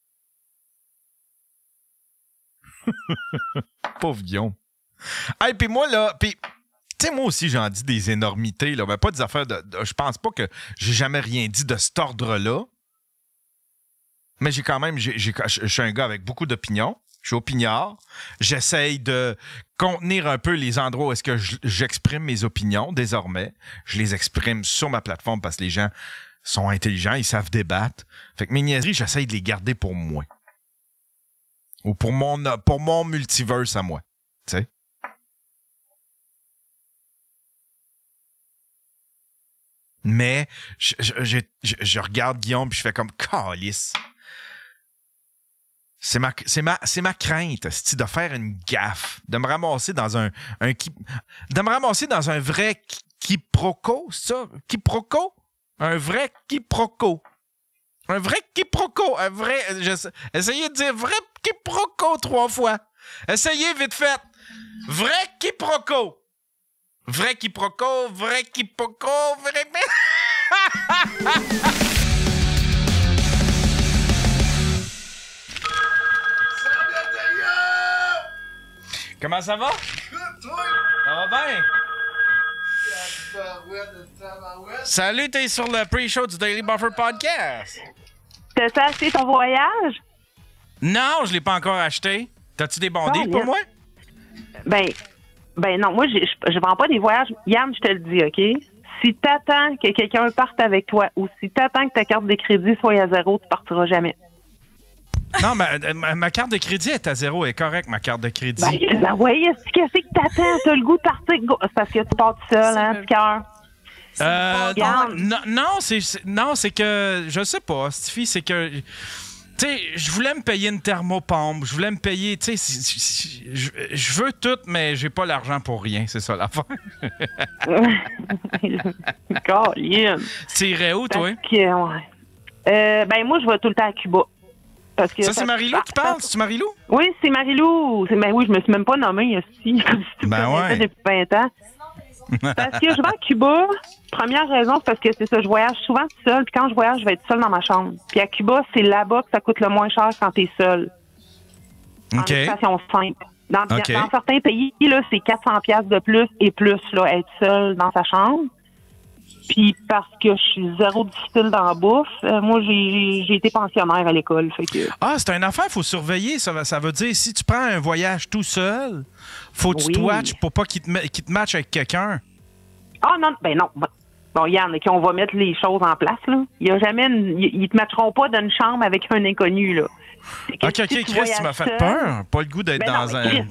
Pauvre Guillaume. Hey, puis moi, là, puis... Tu sais, moi aussi, j'en dis des énormités, là. Ben, pas des affaires de, de. Je pense pas que j'ai jamais rien dit de cet ordre-là. Mais j'ai quand même. J'ai, j'ai, je suis un gars avec beaucoup d'opinions. Je suis opiniard. J'essaye de contenir un peu les endroits où est-ce que j'exprime mes opinions désormais. Je les exprime sur ma plateforme parce que les gens sont intelligents, ils savent débattre. Fait que mes niaiseries, j'essaye de les garder pour moi. Ou pour mon, pour mon multiverse à moi. Tu sais? Mais je, je, je, je, je regarde Guillaume puis je fais comme calice. C'est ma, c'est ma, c'est ma crainte, c'est de faire une gaffe, de me ramasser dans un, un de me ramasser dans un vrai quiproquo, c'est ça? Quiproquo? Un vrai quiproquo. Un vrai quiproquo. Un vrai. Je, essayez de dire vrai quiproquo trois fois. Essayez vite fait. Vrai quiproquo. Vrai quiproquo, vrai quiproquo, vrai... Comment ça va? Ça va bien? Salut, t'es sur le pre-show du Daily Buffer Podcast. T'as-tu acheté ton voyage? Non, je l'ai pas encore acheté. T'as-tu des bons deals pour moi? Ben... Ben non, moi, je je vends pas des voyages. Yann, je te le dis, OK? Si t'attends que quelqu'un parte avec toi ou si t'attends que ta carte de crédit soit à zéro, tu partiras jamais. Non, ma, ma, ma carte de crédit est à zéro. Elle est correcte, ma carte de crédit. Ben, ben oui, qu'est-ce que t'attends? T'as le goût de partir? C'est parce que tu pars tout seul, hein, petit cœur? Euh, non, non, c'est, c'est, non, c'est que... Je sais pas, Stiffy, c'est que... Tu sais, je voulais me payer une thermopompe, je voulais me payer, tu sais, je, je veux tout, mais j'ai pas l'argent pour rien, c'est ça l'affaire. Colin. Tu irais où, toi? Que, ouais. euh, ben, moi, je vais tout le temps à Cuba. Parce que Ça, c'est Marie-Lou ah, qui parle? C'est Marie-Lou? Oui, c'est Marie-Lou. C'est, ben oui, je me suis même pas nommée ici. Ben ouais. Depuis vingt ans. Parce que je vais à Cuba, première raison, c'est parce que c'est ça, je voyage souvent seule, puis quand je voyage, je vais être seule dans ma chambre. Puis à Cuba, c'est là-bas que ça coûte le moins cher quand t'es seule. En OK. location simple. Dans, OK. dans certains pays, là, c'est quatre cents piastres de plus et plus, là, être seule dans sa chambre. Puis parce que je suis zéro difficile dans la bouffe, euh, moi, j'ai, j'ai été pensionnaire à l'école. Fait que... Ah, c'est une affaire, il faut surveiller. Ça, va- ça veut dire, si tu prends un voyage tout seul, faut que tu Oui. te watches pour pas qu'il te, met- qu'il te matche avec quelqu'un. Ah non, ben non. Bon, Yann, on va mettre les choses en place, là. Il y a jamais une- ils ils te mettront pas d'une chambre avec un inconnu, là. C'est que OK, OK, si Chris, tu voyages m'as fait seul- peur. Pas le goût d'être Ben non, dans mais un... Chris.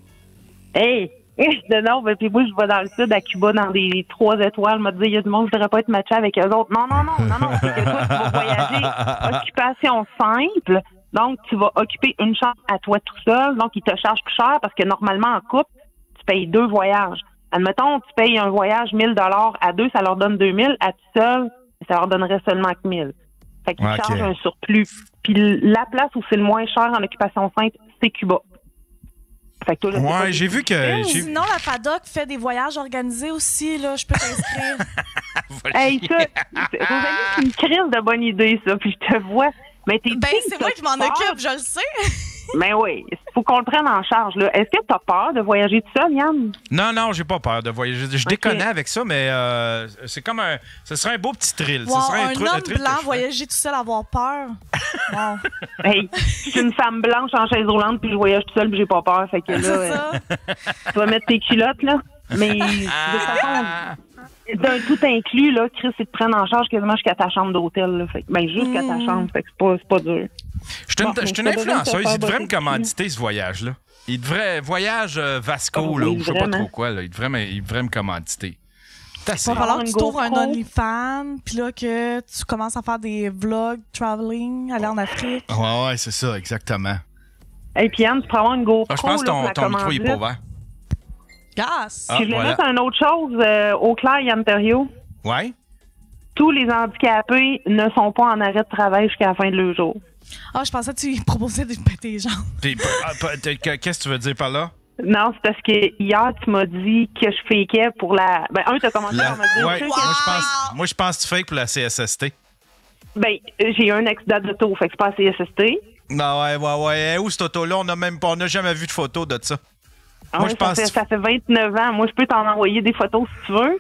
Hey! Non, non, ben, puis moi, je vais dans le sud, à Cuba, dans des trois étoiles, me dire, il y a du monde, je voudrais pas être matché avec eux autres. Non, non, non, non, non, c'est que toi, tu vas voyager occupation simple, donc tu vas occuper une chambre à toi tout seul, donc ils te chargent plus cher parce que normalement, en couple, tu payes deux voyages. Admettons, tu payes un voyage mille dollars à deux, ça leur donne deux mille, à tout seul, ça leur donnerait seulement que mille. Fait qu'ils Ok. chargent un surplus. Puis la place où c'est le moins cher en occupation simple, c'est Cuba. Fait que toi, là, c'est pas Ouais, j'ai vu que... j'ai- Sinon, la FADOC fait des voyages organisés aussi, là. Je peux t'inscrire. Hey, ça, c'est- Rosalie, c'est une crise de bonne idée, ça. Puis je te vois. Mais t'es Ben, c'est moi qui m'en occupe, je le sais. Mais oui, il faut qu'on le prenne en charge, là. Est-ce que t'as peur de voyager tout seul, Yann? Non, non, j'ai pas peur de voyager. Je Ok. déconnais avec ça, mais euh, c'est comme un... Ce serait un beau petit thrill. Wow, Ce serait un, un truc, homme truc que blanc je ferais. voyager tout seul, avoir peur. Wow. Hey, je suis une femme blanche en chaise roulante, puis je voyage tout seul, puis j'ai pas peur. Fait que là, C'est euh, ça. tu vas mettre tes culottes, là. Mais de toute façon, d'un tout inclus, là, Chris, ils te prennent en charge quasiment jusqu'à ta chambre d'hôtel, là. Fait que, ben, jusqu'à ta Mm. chambre. Fait que c'est pas, c'est pas dur. Je suis une, Bon, je suis une mais ça devrait influenceuse. te faire Il devrait me botter commanditer ce voyage-là. Il devrait... Voyage euh, Vasco, Oh, là, oui, ou je sais pas vraiment. trop quoi. Là. Il, devrait me, il devrait me commanditer. C'est assez. Il va falloir que Une tu t'ouvres un GoPro. OnlyFans, puis là, que tu commences à faire des vlogs, traveling, aller en Afrique. Ouais, ouais, c'est ça, exactement. Hey, puis Yann, tu pourrais avoir une GoPro, Ah, je pense que là, ton, pour la ton micro il est pas commandite. ouvert. Gas! Ah, Puis je voulais voilà. mettre une autre chose euh, au clair, Yann Terriot. Ouais? Tous les handicapés ne sont pas en arrêt de travail jusqu'à la fin de leur jour. Ah, je pensais que tu proposais de péter les jambes. T'es- ah, pas- t'es- que- Qu'est-ce que tu veux dire par là? Non, c'est parce que hier, tu m'as dit que je fakeais pour la... Ben, un, t'as commencé La- par me dire ouais, que- moi, je pense, moi, je pense que tu fake pour la C S S T. Ben, j'ai eu un accident d'auto, fait que c'est pas C S S T. Non, ouais, ouais, ouais. Où cette auto-là? On n'a même pas, on n'a jamais vu de photo de ça. Ah Moi, ouais, je pense ça, que fait, ça fait vingt-neuf ans. Moi, je peux t'en envoyer des photos si tu veux.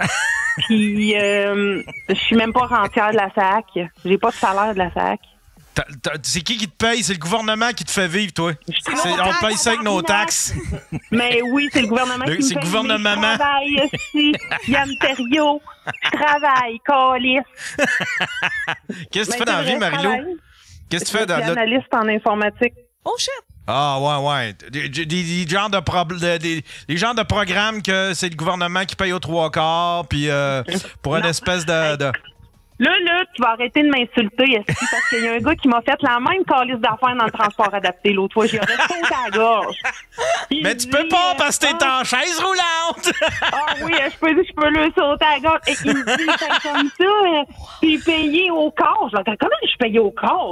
Puis, euh, je suis même pas rentière de la S A C. J'ai pas de salaire de la S A C. T'as- t'as- C'est qui qui te paye? C'est le gouvernement qui te fait vivre, toi. C'est- nos on taxes, paye ça avec nos tabarnak. taxes. Mais oui, c'est le gouvernement Le- qui me c'est paye. le gouvernement. Mais Je travaille ici. Yann Terriot. Je travaille, calice. Qu'est-ce que tu Ben, fais dans la c'est vie, vrai, Marie-Lou? travail. Qu'est-ce que tu Je fais dans suis le... analyste en informatique. Oh shit! Ah, ouais, ouais. Des, des- des genres de probl- de- des, des genres de programmes que c'est le gouvernement qui paye aux trois quarts, puis euh, pour une Non. espèce de... de- Là, là, tu vas arrêter de m'insulter, esti, parce qu'il y a un gars qui m'a fait la même calice d'affaires dans le transport adapté l'autre fois. J'y aurais sauté à la gorge. Il Mais tu dit, peux pas euh, parce que t'es ah, en chaise roulante! Ah oui, je peux, je peux le sauter à la gorge. Et il me dit, c'est comme ça, euh, puis payé au corps. Je dis, comment je suis payé au corps?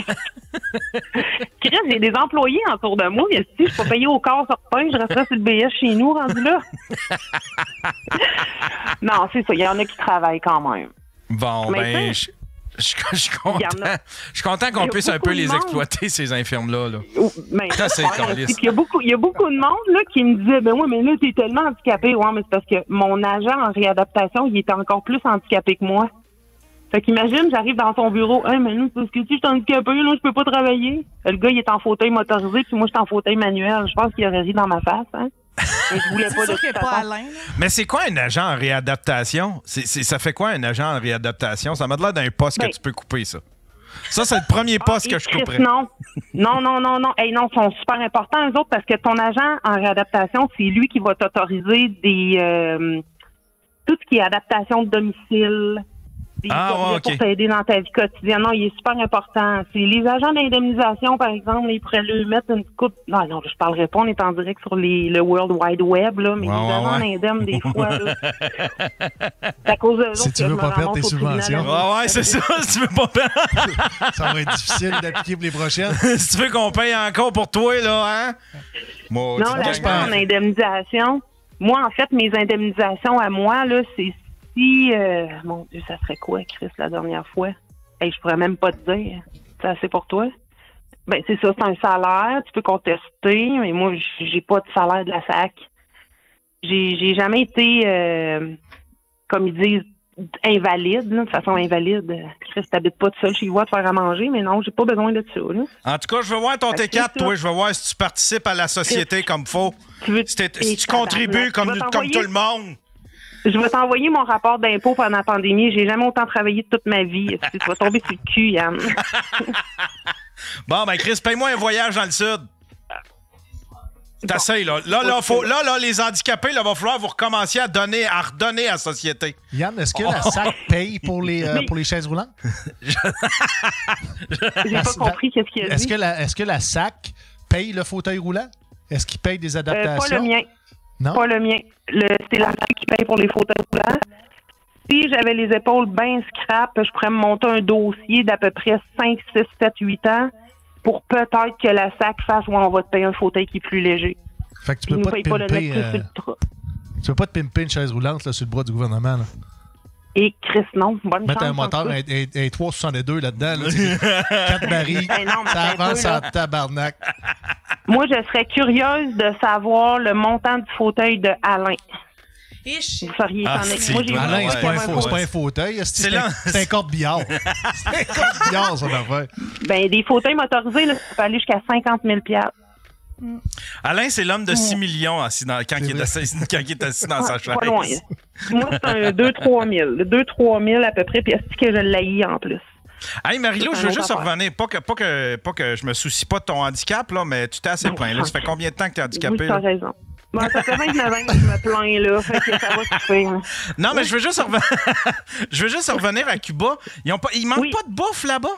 Chris, j'ai des employés autour de moi. Si je suis pas payé au corps certain, je resterai sur le B S chez nous, rendu là. Non, c'est ça. Il y en a qui travaillent quand même. Bon, Mais ben, ça, je je- je suis il y content. en a. Je suis content Il qu'on y a puisse un beaucoup peu de les monde. exploiter, ces infirmes-là. Là. Oh, ben, Ça, c'est ouais, caliste. puis Il y a beaucoup, il y a beaucoup de monde là, qui me disait, ben oui, mais là, t'es tellement handicapé. Ouais, mais c'est parce que mon agent en réadaptation, il est encore plus handicapé que moi. Fait qu'imagine, j'arrive dans son bureau, hey, mais là, c'est parce que tu sais, je suis handicapé, là, je peux pas travailler. Le gars, il est en fauteuil motorisé, puis moi, je suis en fauteuil manuel. Je pense qu'il aurait ri dans ma face, hein. Mais je voulais pas C'est de sûr qu'il toute n'est pas façon. Alain, là. Mais c'est quoi un agent en réadaptation? C'est, c'est- ça fait quoi un agent en réadaptation? Ça m'a l'air d'un poste Ben- que tu peux couper, ça. Ça, c'est le premier poste Ah, que je Chris, couperais. Non, non, non, non, non. Hey, non, ils sont super importants, eux autres, parce que ton agent en réadaptation, c'est lui qui va t'autoriser des... euh, tout ce qui est adaptation de domicile, Il Ah, va ouais, là pour ok. t'aider dans ta vie quotidienne. Non, il est super important. C'est les agents d'indemnisation, par exemple, ils pourraient lui mettre une coupe. Non, non, je parlerai pas, on est en direct sur les, le World Wide Web, là, mais Ouais, les ouais, agents ouais. d'indemnes, des fois, là, c'est à cause de Si tu veux pas perdre tes subventions. Ouais, ouais, c'est ça. Si tu veux pas payer- Ça va être difficile d'appliquer pour les prochaines. si tu veux qu'on paye encore pour toi, là, hein? Moi, Non, tu- l'agent en indemnisation, moi, en fait, mes indemnisations à moi, là, c'est si... euh, mon Dieu, ça serait quoi, Chris, la dernière fois? Hey, je pourrais même pas te dire. C'est assez pour toi? Ben, c'est ça, c'est un salaire. Tu peux contester, mais moi, j'ai pas de salaire de la S A C. J'ai, j'ai jamais été, euh, comme ils disent, invalide, là, de façon invalide. Chris, t'habites pas tout seul chez vous à te faire à manger, mais non, j'ai pas besoin de ça, là. En tout cas, je veux voir ton Fait que T quatre, c'est ça. toi. Je veux voir si tu participes à la société comme faut. Tu veux- Si, t'es- Et si tu contribues tabarnak, comme, tu vas comme t'envoyer- tout le monde. Je vais t'envoyer mon rapport d'impôt pendant la pandémie. J'ai jamais autant travaillé de toute ma vie. Tu vas tomber sur le cul, Yann. Bon, ben, Chris, paye-moi un voyage dans le Sud. T'essayes, là. Là, là, faut, là, là, les handicapés, là, va falloir vous recommencer à donner, à redonner à la société. Yann, est-ce que la S A C paye pour les, euh, Mais- pour les chaises roulantes? J'ai pas compris qu'est-ce qu'il a Est-ce dit. que, la, est-ce que la S A C paye le fauteuil roulant? Est-ce qu'il paye des Euh, pas adaptations? le mien. Non? Pas le mien. Le, c'est la S A C qui paye pour les fauteuils roulants. Si j'avais les épaules bien scrap, je pourrais me monter un dossier d'à peu près cinq, six, sept, huit ans pour peut-être que la S A C fasse où on va te payer un fauteuil qui est plus léger. Fait que tu Ils peux nous pas payent te pas le pimper, net euh, plus ultra. tu peux pas te pimper une chaise roulante là, sur le bras du gouvernement. Là. Et Chris, non. Bonne Mettre chance. un moteur, en tout un, cas. un, un trois soixante-deux là-dedans, là, c'est quatre barils, Ben non, mais ça c'est un avance peu, en là. tabarnak. Moi, je serais curieuse de savoir le montant du fauteuil de Alain. Ish. Vous feriez Ah, s'en c'est Moi, j'ai toi. Alain, ouais, c'est pas, un ouais, faux- ouais. c'est pas un fauteuil, c'est, C'est c'est, un, là- c'est un corbillard. C'est un corbillard, son affaire. Ben, des fauteuils motorisés, là, ça peut aller jusqu'à cinquante mille dollars. Alain, c'est l'homme de six millions assis dans- quand, il est vrai. assis, quand il est assis dans sa Pas chaise. loin. Moi, c'est un deux trois mille. deux trois mille à peu près, puis est-ce que je l'haïs en plus? Hey, Marie-Lou, C'est je veux un juste autre affaire. revenir. Pas que, pas, que, pas que je me soucie pas de ton handicap, là, mais tu t'es assez plaint. Là. Ça fait combien de temps que tu es Oui, handicapé? tu là? as raison. Bon, ça fait vingt-neuf ans que je me plains, là. Fait que ça va super. hein. Non, mais je veux juste revenir, je veux juste revenir à Cuba. Ils ont pas... Il manque Oui. pas de bouffe là-bas.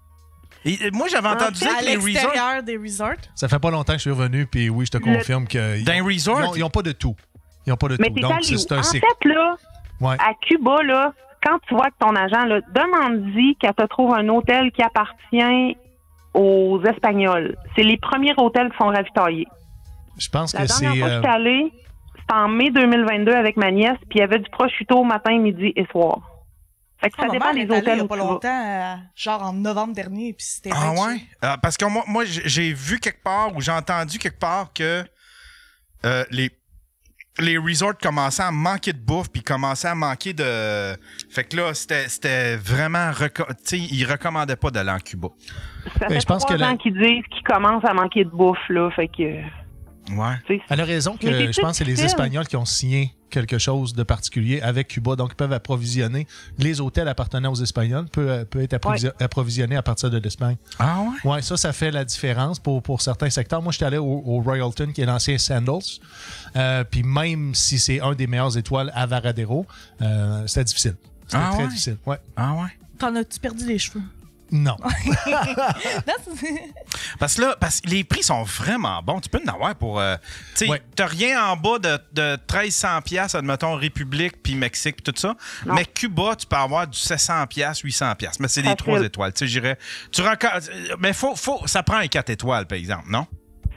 Et- moi, j'avais entendu dire À que les resorts. l'extérieur des resorts. Ça fait pas longtemps que je suis revenu, puis oui, je te confirme que. D'un resort? Ils n'ont pas de tout. Ils n'ont pas de Mais tout. t'es Donc, allé c'est, où? c'est un En cycle. fait, là, Ouais. à Cuba, là, quand tu vois que ton agent, là, demande-y qu'elle te trouve un hôtel qui appartient aux Espagnols. C'est les premiers hôtels qui sont ravitaillés. Je pense La que dernière c'est. fois que euh, je suis allée, c'était en mai deux mille vingt-deux avec ma nièce, puis il y avait du prosciutto matin, midi et soir. Fait que Ah, ça ma dépend mère des est allée il hôtels y a où pas tu vas. longtemps, euh, genre en novembre dernier, puis c'était Ah bien ouais? chill. Euh, parce que moi, moi j'ai j'ai vu quelque part ou j'ai entendu quelque part que euh, les, les resorts commençaient à manquer de bouffe puis commençaient à manquer de... Fait que là, c'était c'était vraiment... reco- Tu sais, ils recommandaient pas d'aller en Cuba. Ça Ben, fait je pense trois que la- ans qu'ils disent qu'ils commencent à manquer de bouffe, là. Fait que, Ouais. tu sais, Elle a raison que Mais c'est je pense que c'est les difficile. Espagnols qui ont signé quelque chose de particulier avec Cuba, donc ils peuvent approvisionner. Les hôtels appartenant aux Espagnols peuvent, peuvent être approvision- approvisionnés à partir de l'Espagne. Ah ouais? Ouais, ça, ça fait la différence pour, pour certains secteurs. Moi, j'étais allé au, au Royalton, qui est l'ancien Sandals. Euh, Puis même si c'est un des meilleures étoiles à Varadero, euh, c'était difficile. C'était Ah très ouais? difficile. Ouais. Ah ouais? T'en as-tu perdu les cheveux? Non. Non, c'est- Parce que là, parce que les prix sont vraiment bons. Tu peux en avoir pour... euh, tu sais, Ouais. t'as rien en bas de, de treize cents piastres, admettons, République, puis Mexique, puis tout ça. Non. Mais Cuba, tu peux avoir du sept cents piastres, huit cents piastres. Mais c'est des Facile. trois étoiles. Tu sais, j'irais... Tu reca- Mais faut, faut... ça prend un quatre étoiles, par exemple, non?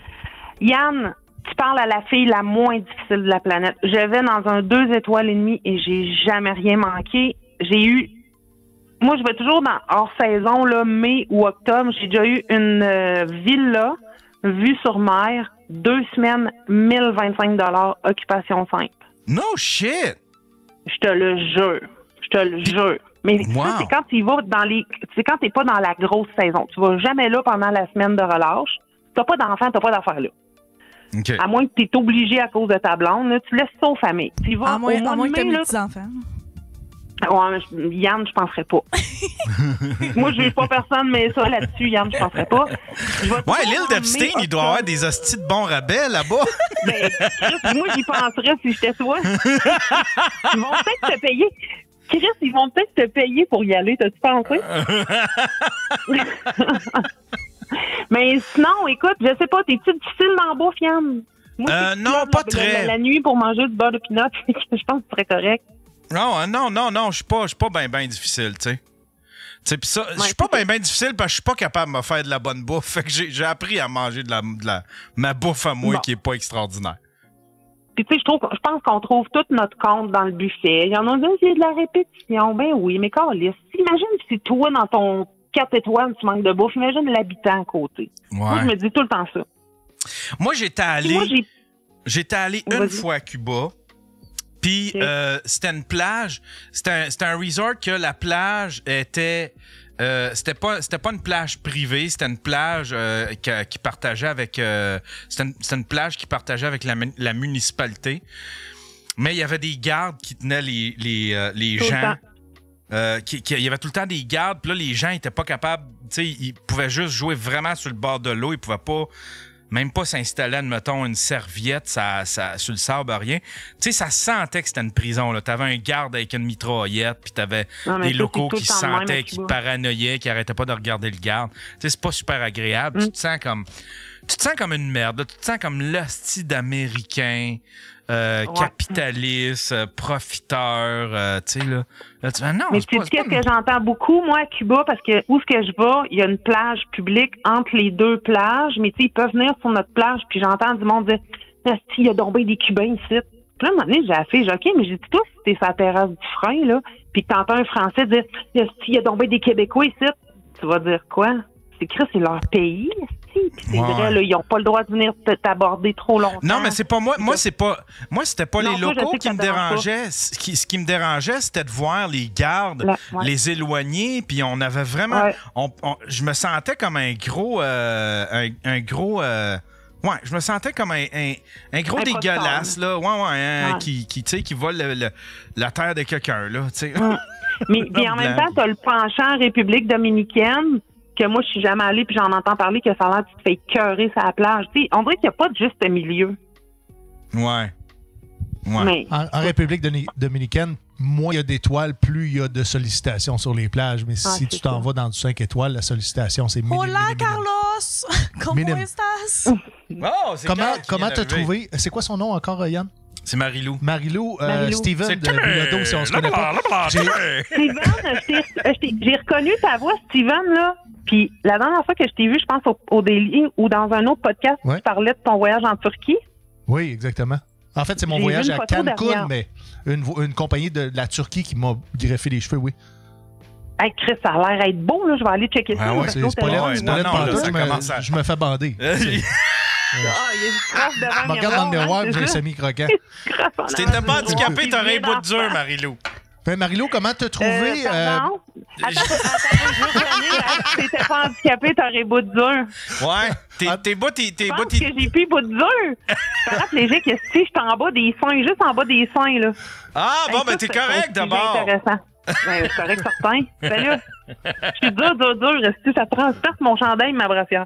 Yann, tu parles à la fille la moins difficile de la planète. Je vais dans un deux étoiles et demie et j'ai jamais rien manqué. J'ai eu, moi je vais toujours dans hors saison là, mai ou octobre. J'ai déjà eu une euh, villa vue sur mer, deux semaines, mille vingt-cinq dollars, occupation simple. No shit! Je te le jure, je te le jure. Mais Wow. ça c'est quand tu y vas dans les, c'est quand t'es pas dans la grosse saison. Tu vas jamais là pendant la semaine de relâche. T'as pas d'enfant, t'as pas d'affaires là. OK. À moins que tu es obligé à cause de ta blonde, là, tu laisses ça aux familles. Tu vas À moins, au mois à moins de que t'aimes mai, les là, petits-enfants. ouais, mais je- Yann, je penserais pas. Moi, je veux pas personne, mais ça là-dessus, Yann, je penserais pas. Je vais Ouais, toujours l'île en d'Epstein, mai, il doit avoir octobre. des hosties de bons rabais là-bas. Ben, Chris, moi, j'y penserais si j'étais toi. Ils vont peut-être te payer. Chris, ils vont peut-être te payer pour y aller, t'as-tu pensé? Mais sinon, écoute, je sais pas, t'es-tu difficile dans la bouffe, Yann? Moi, Euh, si non, tu pas lèves la, très. La, la nuit pour manger du beurre de pinot, je pense que tu serais correct. Non, non, non, non, je suis pas, je suis pas bien, bien difficile, tu sais. Tu sais, pis ça, je suis pas bien, bien difficile parce que je suis pas capable de me faire de la bonne bouffe. Fait que j'ai, j'ai appris à manger de la, de la, ma bouffe à moi Bon. qui est pas extraordinaire. Puis tu sais, je trouve, je pense qu'on trouve tout notre compte dans le buffet. Il y en a dit, c'est de la répétition. Ben oui, mais câlisse, imagine si toi, dans ton quatre étoiles, tu manques de bouffe. Imagine l'habitant à côté. Ouais. Moi, je me dis tout le temps ça. Moi, j'étais allé, Moi, j'ai... j'étais allé une Vas-y. fois à Cuba. Puis Ok. euh, c'était une plage, c'était un, c'était un resort que la plage était, euh, c'était pas, c'était pas une plage privée, c'était une plage euh, que- qui partageait avec, euh, c'était une, c'était une plage qui partageait avec la, mun- la municipalité. Mais il y avait des gardes qui tenaient les, les, euh, les Tout le gens. temps. Euh, qui- qui- il y avait tout le temps des gardes, puis là, les gens étaient pas capables, tu sais, ils pouvaient juste jouer vraiment sur le bord de l'eau, ils pouvaient pas, même pas s'installer, admettons, une serviette ça, ça, sur le sable, rien. Tu sais, ça sentait que c'était une prison, là. T'avais un garde avec une mitraillette, puis t'avais Non, mais des ça, locaux c'est tout qui le temps de même à sentaient, qui Cuba. paranoïaient, qui arrêtaient pas de regarder le garde. Tu sais, c'est pas super agréable. Mm. Tu te sens comme... Tu te sens comme une merde, là. Tu te sens comme l'hostie d'Américain, euh, Ouais. capitaliste, euh, profiteur, euh, tu sais, là. Là, tu fais, non, Mais c'est tu pas- sais c'est pas qu'est-ce une- que j'entends beaucoup, moi, à Cuba, parce que où est-ce que je vais, il y a une plage publique entre les deux plages, mais tu sais, ils peuvent venir sur notre plage, puis j'entends du monde dire « Asti, il y a donc bien des Cubains ici. » Puis là, à un moment donné, j'ai fait, j'ai OK, mais j'ai dit « Toi, si t'es sur la terrasse du frein, là, puis que t'entends un Français dire « Asti, il y a donc bien des Québécois ici. » Tu vas dire quoi? C'est Chris, c'est leur pays, asti. Puis c'est Ouais. vrai, là, ils n'ont pas le droit de venir t- t'aborder trop longtemps. Non, mais c'est pas moi. Moi, c'est pas. Moi, c'était pas Non, les toi, je locaux sais que qui ça me te dérange pas. dérangeaient. Ce qui, ce qui me dérangeait, c'était de voir les gardes, Là, ouais. les éloigner, puis on avait vraiment. Ouais. on- on- je me sentais comme un gros. euh, un, un gros. euh, ouais, je me sentais comme un, un, un gros Un dégueulasse, là. Ouais, ouais, hein, Ouais. qui, qui, tu sais, qui vole le- le- la terre de quelqu'un, là, tu sais. Mais puis en même temps, tu as le penchant République dominicaine, que moi, je suis jamais allée, puis j'en entends parler que ça a l'air que tu te fais écœurer sur la plage. Tu sais, on dirait qu'il n'y a pas de juste milieu. Ouais. Ouais. Mais En, en République Doni- dominicaine, moins il y a d'étoiles, plus il y a de sollicitations sur les plages. Mais Ah, si c'est tu t'en ça. vas dans du cinq étoiles, la sollicitation, c'est minime. Hola, minime, minime. Carlos! ¿Cómo Minime. estás? Oh, c'est Comment Carl qui comment vient t'as d'arriver. trouvé... C'est quoi son nom encore, Yann? C'est Marilou. Marilou, euh, Marilou. Steven C'est de Bilodeau, si on se connaît pas. J'ai- Steven, je t'ai- je t'ai- j'ai reconnu ta voix, Steven, là. Puis la dernière fois que je t'ai vu, je pense au, au Daily ou dans un autre podcast, Ouais. tu parlais de ton voyage en Turquie. Oui, exactement. En fait, c'est mon J'ai voyage vu une à photo Cancun, derrière. mais une, vo- une compagnie de la Turquie qui m'a greffé les cheveux, oui. Hey, Chris, ça a l'air être beau, là. Je vais aller checker ça. Ah ouais, parce C'est que c'est pas l'autre, laid, ouais, c'est non, pas laid non, pantoute, là, ça je me- commence à- je me fais bander. C'est- Ah, il y a une crosse devant Je me regarde dans le miroir, hein, j'ai un c'est ça? semi-croquant. Crosse en Si avant t'étais du pas miroir, handicapé, puis t'aurais un bien bout d'en dur, face. Marilou. Ben, Marilou, comment t'as trouvé... Euh, euh, pardon? Attends, attends, juste l'année, là, si t'étais pas handicapé, t'aurais bout de dur. Ouais. Tes, tes bouts, tes, tes Je bouts, pense que tes- j'ai plus bout de dur. Paraplégique, que si je suis en bas des seins, juste en bas des seins, là. Ah, bon, Hey, ben ça, t'es c'est un correct sujet d'abord. intéressant. Ben, c'est correct, certain. Ben là, je suis dur, dur, dur. Restez, ça transperce mon chandail, ma brassière.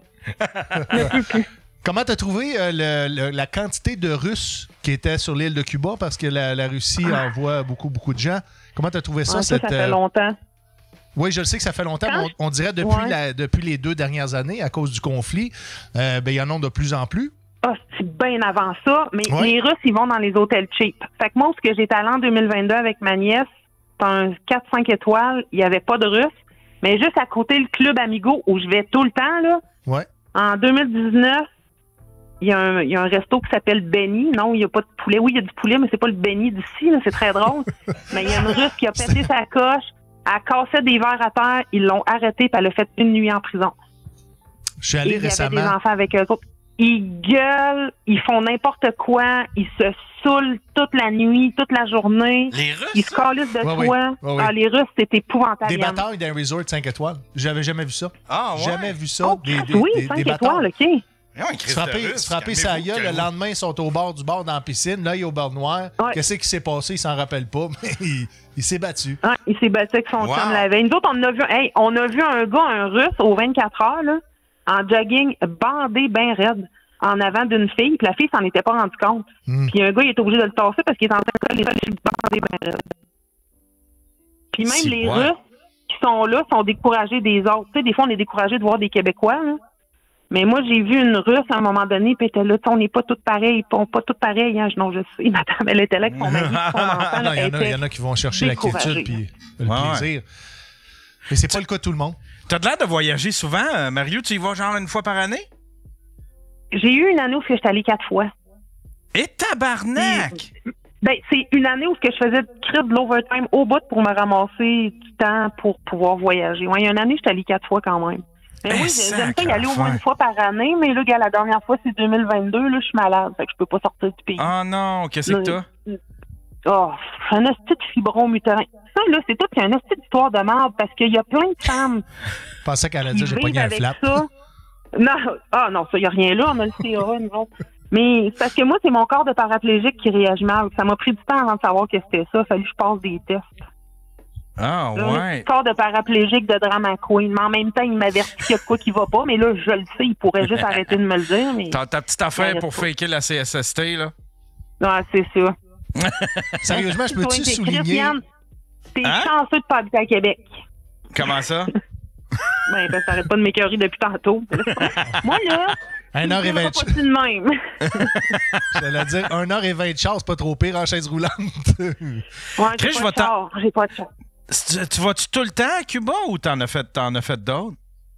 Ne peut plus. Comment t'as trouvé euh, le- le- la quantité de Russes qui étaient sur l'île de Cuba? Parce que la, la Russie envoie beaucoup, beaucoup de gens. Comment t'as trouvé ça? Ouais, ça, cette, ça fait euh, longtemps. Oui, je le sais que ça fait longtemps, Quand mais on, on dirait depuis, Ouais. la- depuis les deux dernières années, à cause du conflit, euh, ben, il y en a de plus en plus. Ah, c'est bien avant ça, mais Ouais. les Russes, ils vont dans les hôtels cheap. Fait que moi, ce que j'étais allé en deux mille vingt-deux avec ma nièce, c'est un quatre cinq étoiles, il n'y avait pas de Russes, mais juste à côté, le Club Amigo, où je vais tout le temps, là, Ouais. en deux mille dix-neuf, il y, a un- il y a un resto qui s'appelle Benny. Non, il n'y a pas de poulet. Oui, il y a du poulet, mais c'est pas le Benny d'ici, là, c'est très drôle. Mais il y a une Russe qui a pété sa coche, elle cassait des verres à terre, ils l'ont arrêtée, puis elle a fait une nuit en prison. Je suis Et allé il y avait récemment. des enfants avec eux autres. Ils gueulent, ils font n'importe quoi, ils se saoulent toute la nuit, toute la journée. Les Russes? Ils se calissent de Ouais, toi. ouais. Ouais, ouais. Ah, les Russes, c'est épouvantable. Des Yann. batailles d'un resort cinq étoiles. J'avais jamais vu ça. Ah, ouais. Jamais vu ça. Oh, des, des, oui, des, cinq des étoiles, batailles. OK. Non, un Se Christ de frapper, Russe, se frapper sa calmez-vous, gueule, le calmez-vous. lendemain, ils sont au bord du bord dans la piscine, l'œil au beurre noir. Ouais. Qu'est-ce qui s'est passé? Il s'en rappelle pas, mais il, il s'est battu. Ah, il s'est battu avec son Wow. chum la veille. Nous autres, on a vu, hey, on a vu un gars, un Russe, aux vingt-quatre heures, là, en jogging, bandé bien raide, en avant d'une fille, puis la fille s'en était pas rendu compte. Hmm. Puis un gars, il est obligé de le tasser parce qu'il est en train de coller les bandé bien raide. Puis même Si, les ouais. Russes qui sont là sont découragés des autres. Tu sais, des fois, on est découragés de voir des Québécois, là. Mais moi, j'ai vu une Russe à un moment donné, puis elle était là, on n'est pas toutes pareilles, on pas toutes pareilles. Hein. Non, je sais, madame, elle était là avec son mari, son enfant. Non, il y, elle en a- il y était en a qui vont chercher la quiétude puis le Ouais, plaisir. Mais c'est pas le cas de tout le monde. T'as de l'air de voyager souvent, euh, Mario. Tu y vas genre une fois par année? J'ai eu une année où je suis allée quatre fois. Et tabarnak! Ben, c'est une année où je faisais de l'overtime au bout pour me ramasser du temps pour pouvoir voyager. Ouais, il y a une année, je suis allée quatre fois quand même. Mais Eh, oui, j'aime ça y aller au moins sacre-fin. une fois par année, mais là, gars, la dernière fois, c'est deux mille vingt-deux, là, je suis malade, fait que je peux pas sortir du pays. Oh non, qu'est-ce que t'as? Oh, un hostie de fibron mutin. Ça, là, c'est tout un hostie d'histoire de merde parce qu'il y a plein de femmes Je pensais qu'elle allait qui dire j'ai vivent pogné un avec flap. ça. Non, ah non, ça, il n'y a rien là, on a le C A A, nous autres. Mais c'est parce que moi, c'est mon corps de paraplégique qui réagit mal. Ça m'a pris du temps avant de savoir que c'était ça. Il a fallu que je passe des tests. Ah Là, ouais. corps de paraplégique de Drama Queen. Mais en même temps, il m'avertit qu'il y a de quoi qui va pas. Mais là, je le sais, il pourrait juste arrêter de me le dire. Mais... T'as ta petite affaire Ouais, pour c'est faker la C S S T, là? Ouais, c'est ça. Sérieusement, je Toi, peux-tu t'es souligner... Christiane, T'es Hein? chanceux de pas habiter à Québec. Comment ça? Ben, ben, t'arrêtes pas de m'écœurer depuis tantôt. Moi, là, un heure et je vingt pas de même. J'allais dire une heure et vingt de char, c'est pas trop pire en chaise roulante. Ouais, j'ai Chris, je pas vais de t'en- char. J'ai pas de char. Tu, tu vas-tu tout le temps à Cuba ou t'en as fait, t'en as fait d'autres?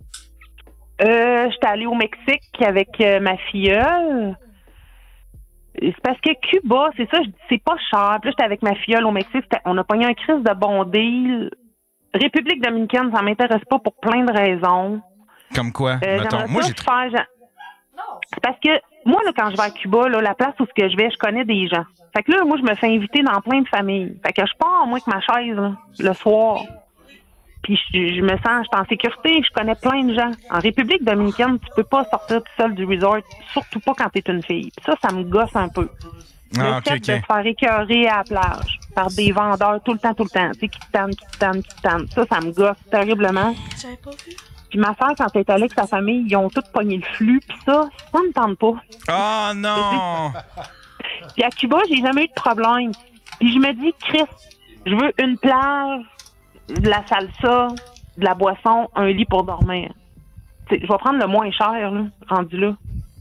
Euh, j'étais allée au Mexique avec euh, ma filleule. C'est parce que Cuba, c'est ça, je dis, c'est pas cher. Puis là, j'étais avec ma filleule au Mexique. c'était- On a pogné un crise de bon deal. République dominicaine, ça m'intéresse pas pour plein de raisons. Comme quoi? Euh, Mettons, j'aimerais moi, ça j'ai faire... genre- C'est parce que moi, là, quand je vais à Cuba, là, la place où ce que je vais, je connais des gens. Fait que là, moi, je me fais inviter dans plein de familles. Fait que je pars, moi, avec ma chaise, là, le soir. Puis je, je me sens, je suis en sécurité, je connais plein de gens. En République dominicaine, tu peux pas sortir tout seul du resort, surtout pas quand t'es une fille. Puis ça, ça me gosse un peu. Ah, le ok, fait ok. de se faire écœurer à la plage par des vendeurs tout le temps, tout le temps, tu sais, qui te tannent, qui te tannent, qui te tannent. Ça, ça me gosse terriblement. J'avais pas vu. Puis ma soeur, quand elle est allée avec sa famille, ils ont tous pogné le flux. Puis ça, ça me tente pas. Oh non! Puis à Cuba, j'ai jamais eu de problème. Puis je me dis, Chris, je veux une plage, de la salsa, de la boisson, un lit pour dormir. T'sais, je vais prendre le moins cher, là, rendu là.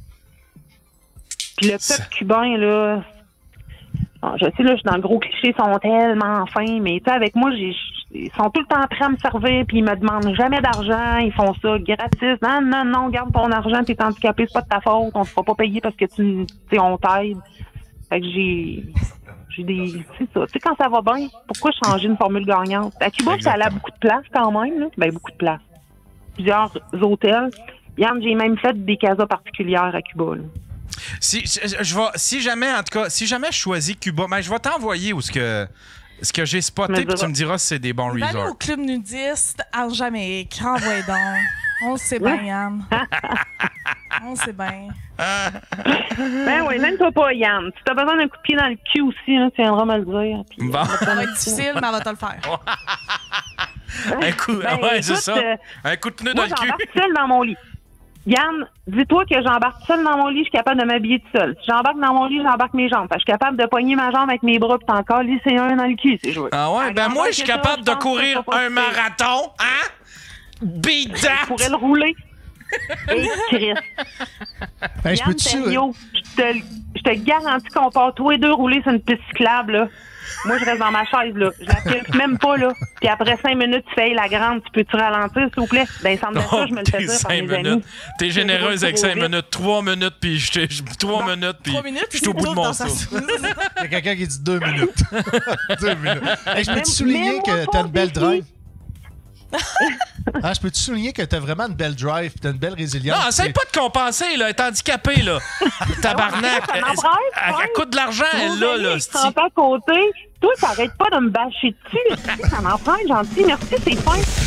Puis le peuple cubain, là, bon, je sais, là, je suis dans le gros cliché, ils sont tellement fins, mais tu sais, avec moi, j'ai, ils sont tout le temps prêts à me servir, puis ils me demandent jamais d'argent, ils font ça gratis. Non, non, non, garde ton argent, t'es handicapé, c'est pas de ta faute, on te fera pas payer parce que tu, tu sais, on t'aide. Fait que j'ai, j'ai des, c'est ça. Tu sais, quand ça va bien, pourquoi changer une formule gagnante? À Cuba, j'étais allée à beaucoup de places quand même, là. Ben, beaucoup de places. Plusieurs hôtels. Yann, j'ai même fait des casas particulières à Cuba, là. Si, si- je vais, si jamais, en tout cas, si jamais je choisis Cuba, ben, je vais t'envoyer où ce que, ce que j'ai spoté, Me puis tu dira. me diras si c'est des bons On va aller au resorts. club nudiste en Jamaïque. Envoie donc. On le sait bien, Yann. On le sait bien. Ben oui, même toi pas, Yann. Si t'as besoin d'un coup de pied dans le cul aussi, là, tu viendras me le dire. Puis, Bon. Ça va être difficile, mais elle va te le faire. Un coup, Ben, ouais, c'est écoute, ça. euh, Un coup de pneu dans moi, le cul. j'embarque seule dans mon lit. Yann, dis-toi que j'embarque seule dans mon lit, je suis capable de m'habiller toute seule. Si j'embarque dans mon lit, j'embarque mes jambes. Fait que je suis capable de pogner ma jambe avec mes bras pis t'as encore lycéen un dans le cul, c'est joué. Ah ouais, À ben grandeur moi, que je suis ça, capable je de pense que courir ça va un pas se faire. marathon, hein? Beat Je that! pourrais le rouler. Et Chris. Ben, je Yann peux-tu... Terriot, je te, je te garantis qu'on part tous les deux rouler sur une piste cyclable, là. Moi, je reste dans ma chaise, là. Je la filme même pas, là. Puis après cinq minutes, tu fais hey, la grande, tu peux-tu ralentir, s'il vous plaît? Ben, ça me fait ça, je me le fais T'es dire par cinq mes minutes. amis. T'es généreuse avec cinq minutes. Trois minutes, puis je t'ai- je- trois minutes, puis Trois minutes, je suis au bout de mon sa souffle. Il y a quelqu'un qui dit deux minutes. deux minutes. Hey, je Même- peux-tu souligner même que moi, t'as une belle pas drive? Ah, je peux-tu souligner que t'as vraiment une belle drive pis t'as une belle résilience? Non, essaye pas de compenser, là. Elle est handicapée, là. Tabarnak. Ça Elle, m'embrasse, elle- elle ouais. coûte de l'argent, elle, là, là. Je c'ti. suis à côté. Toi, t'arrêtes pas de me bâcher dessus. Ça m'emprunte, gentil. Merci, c'est fin.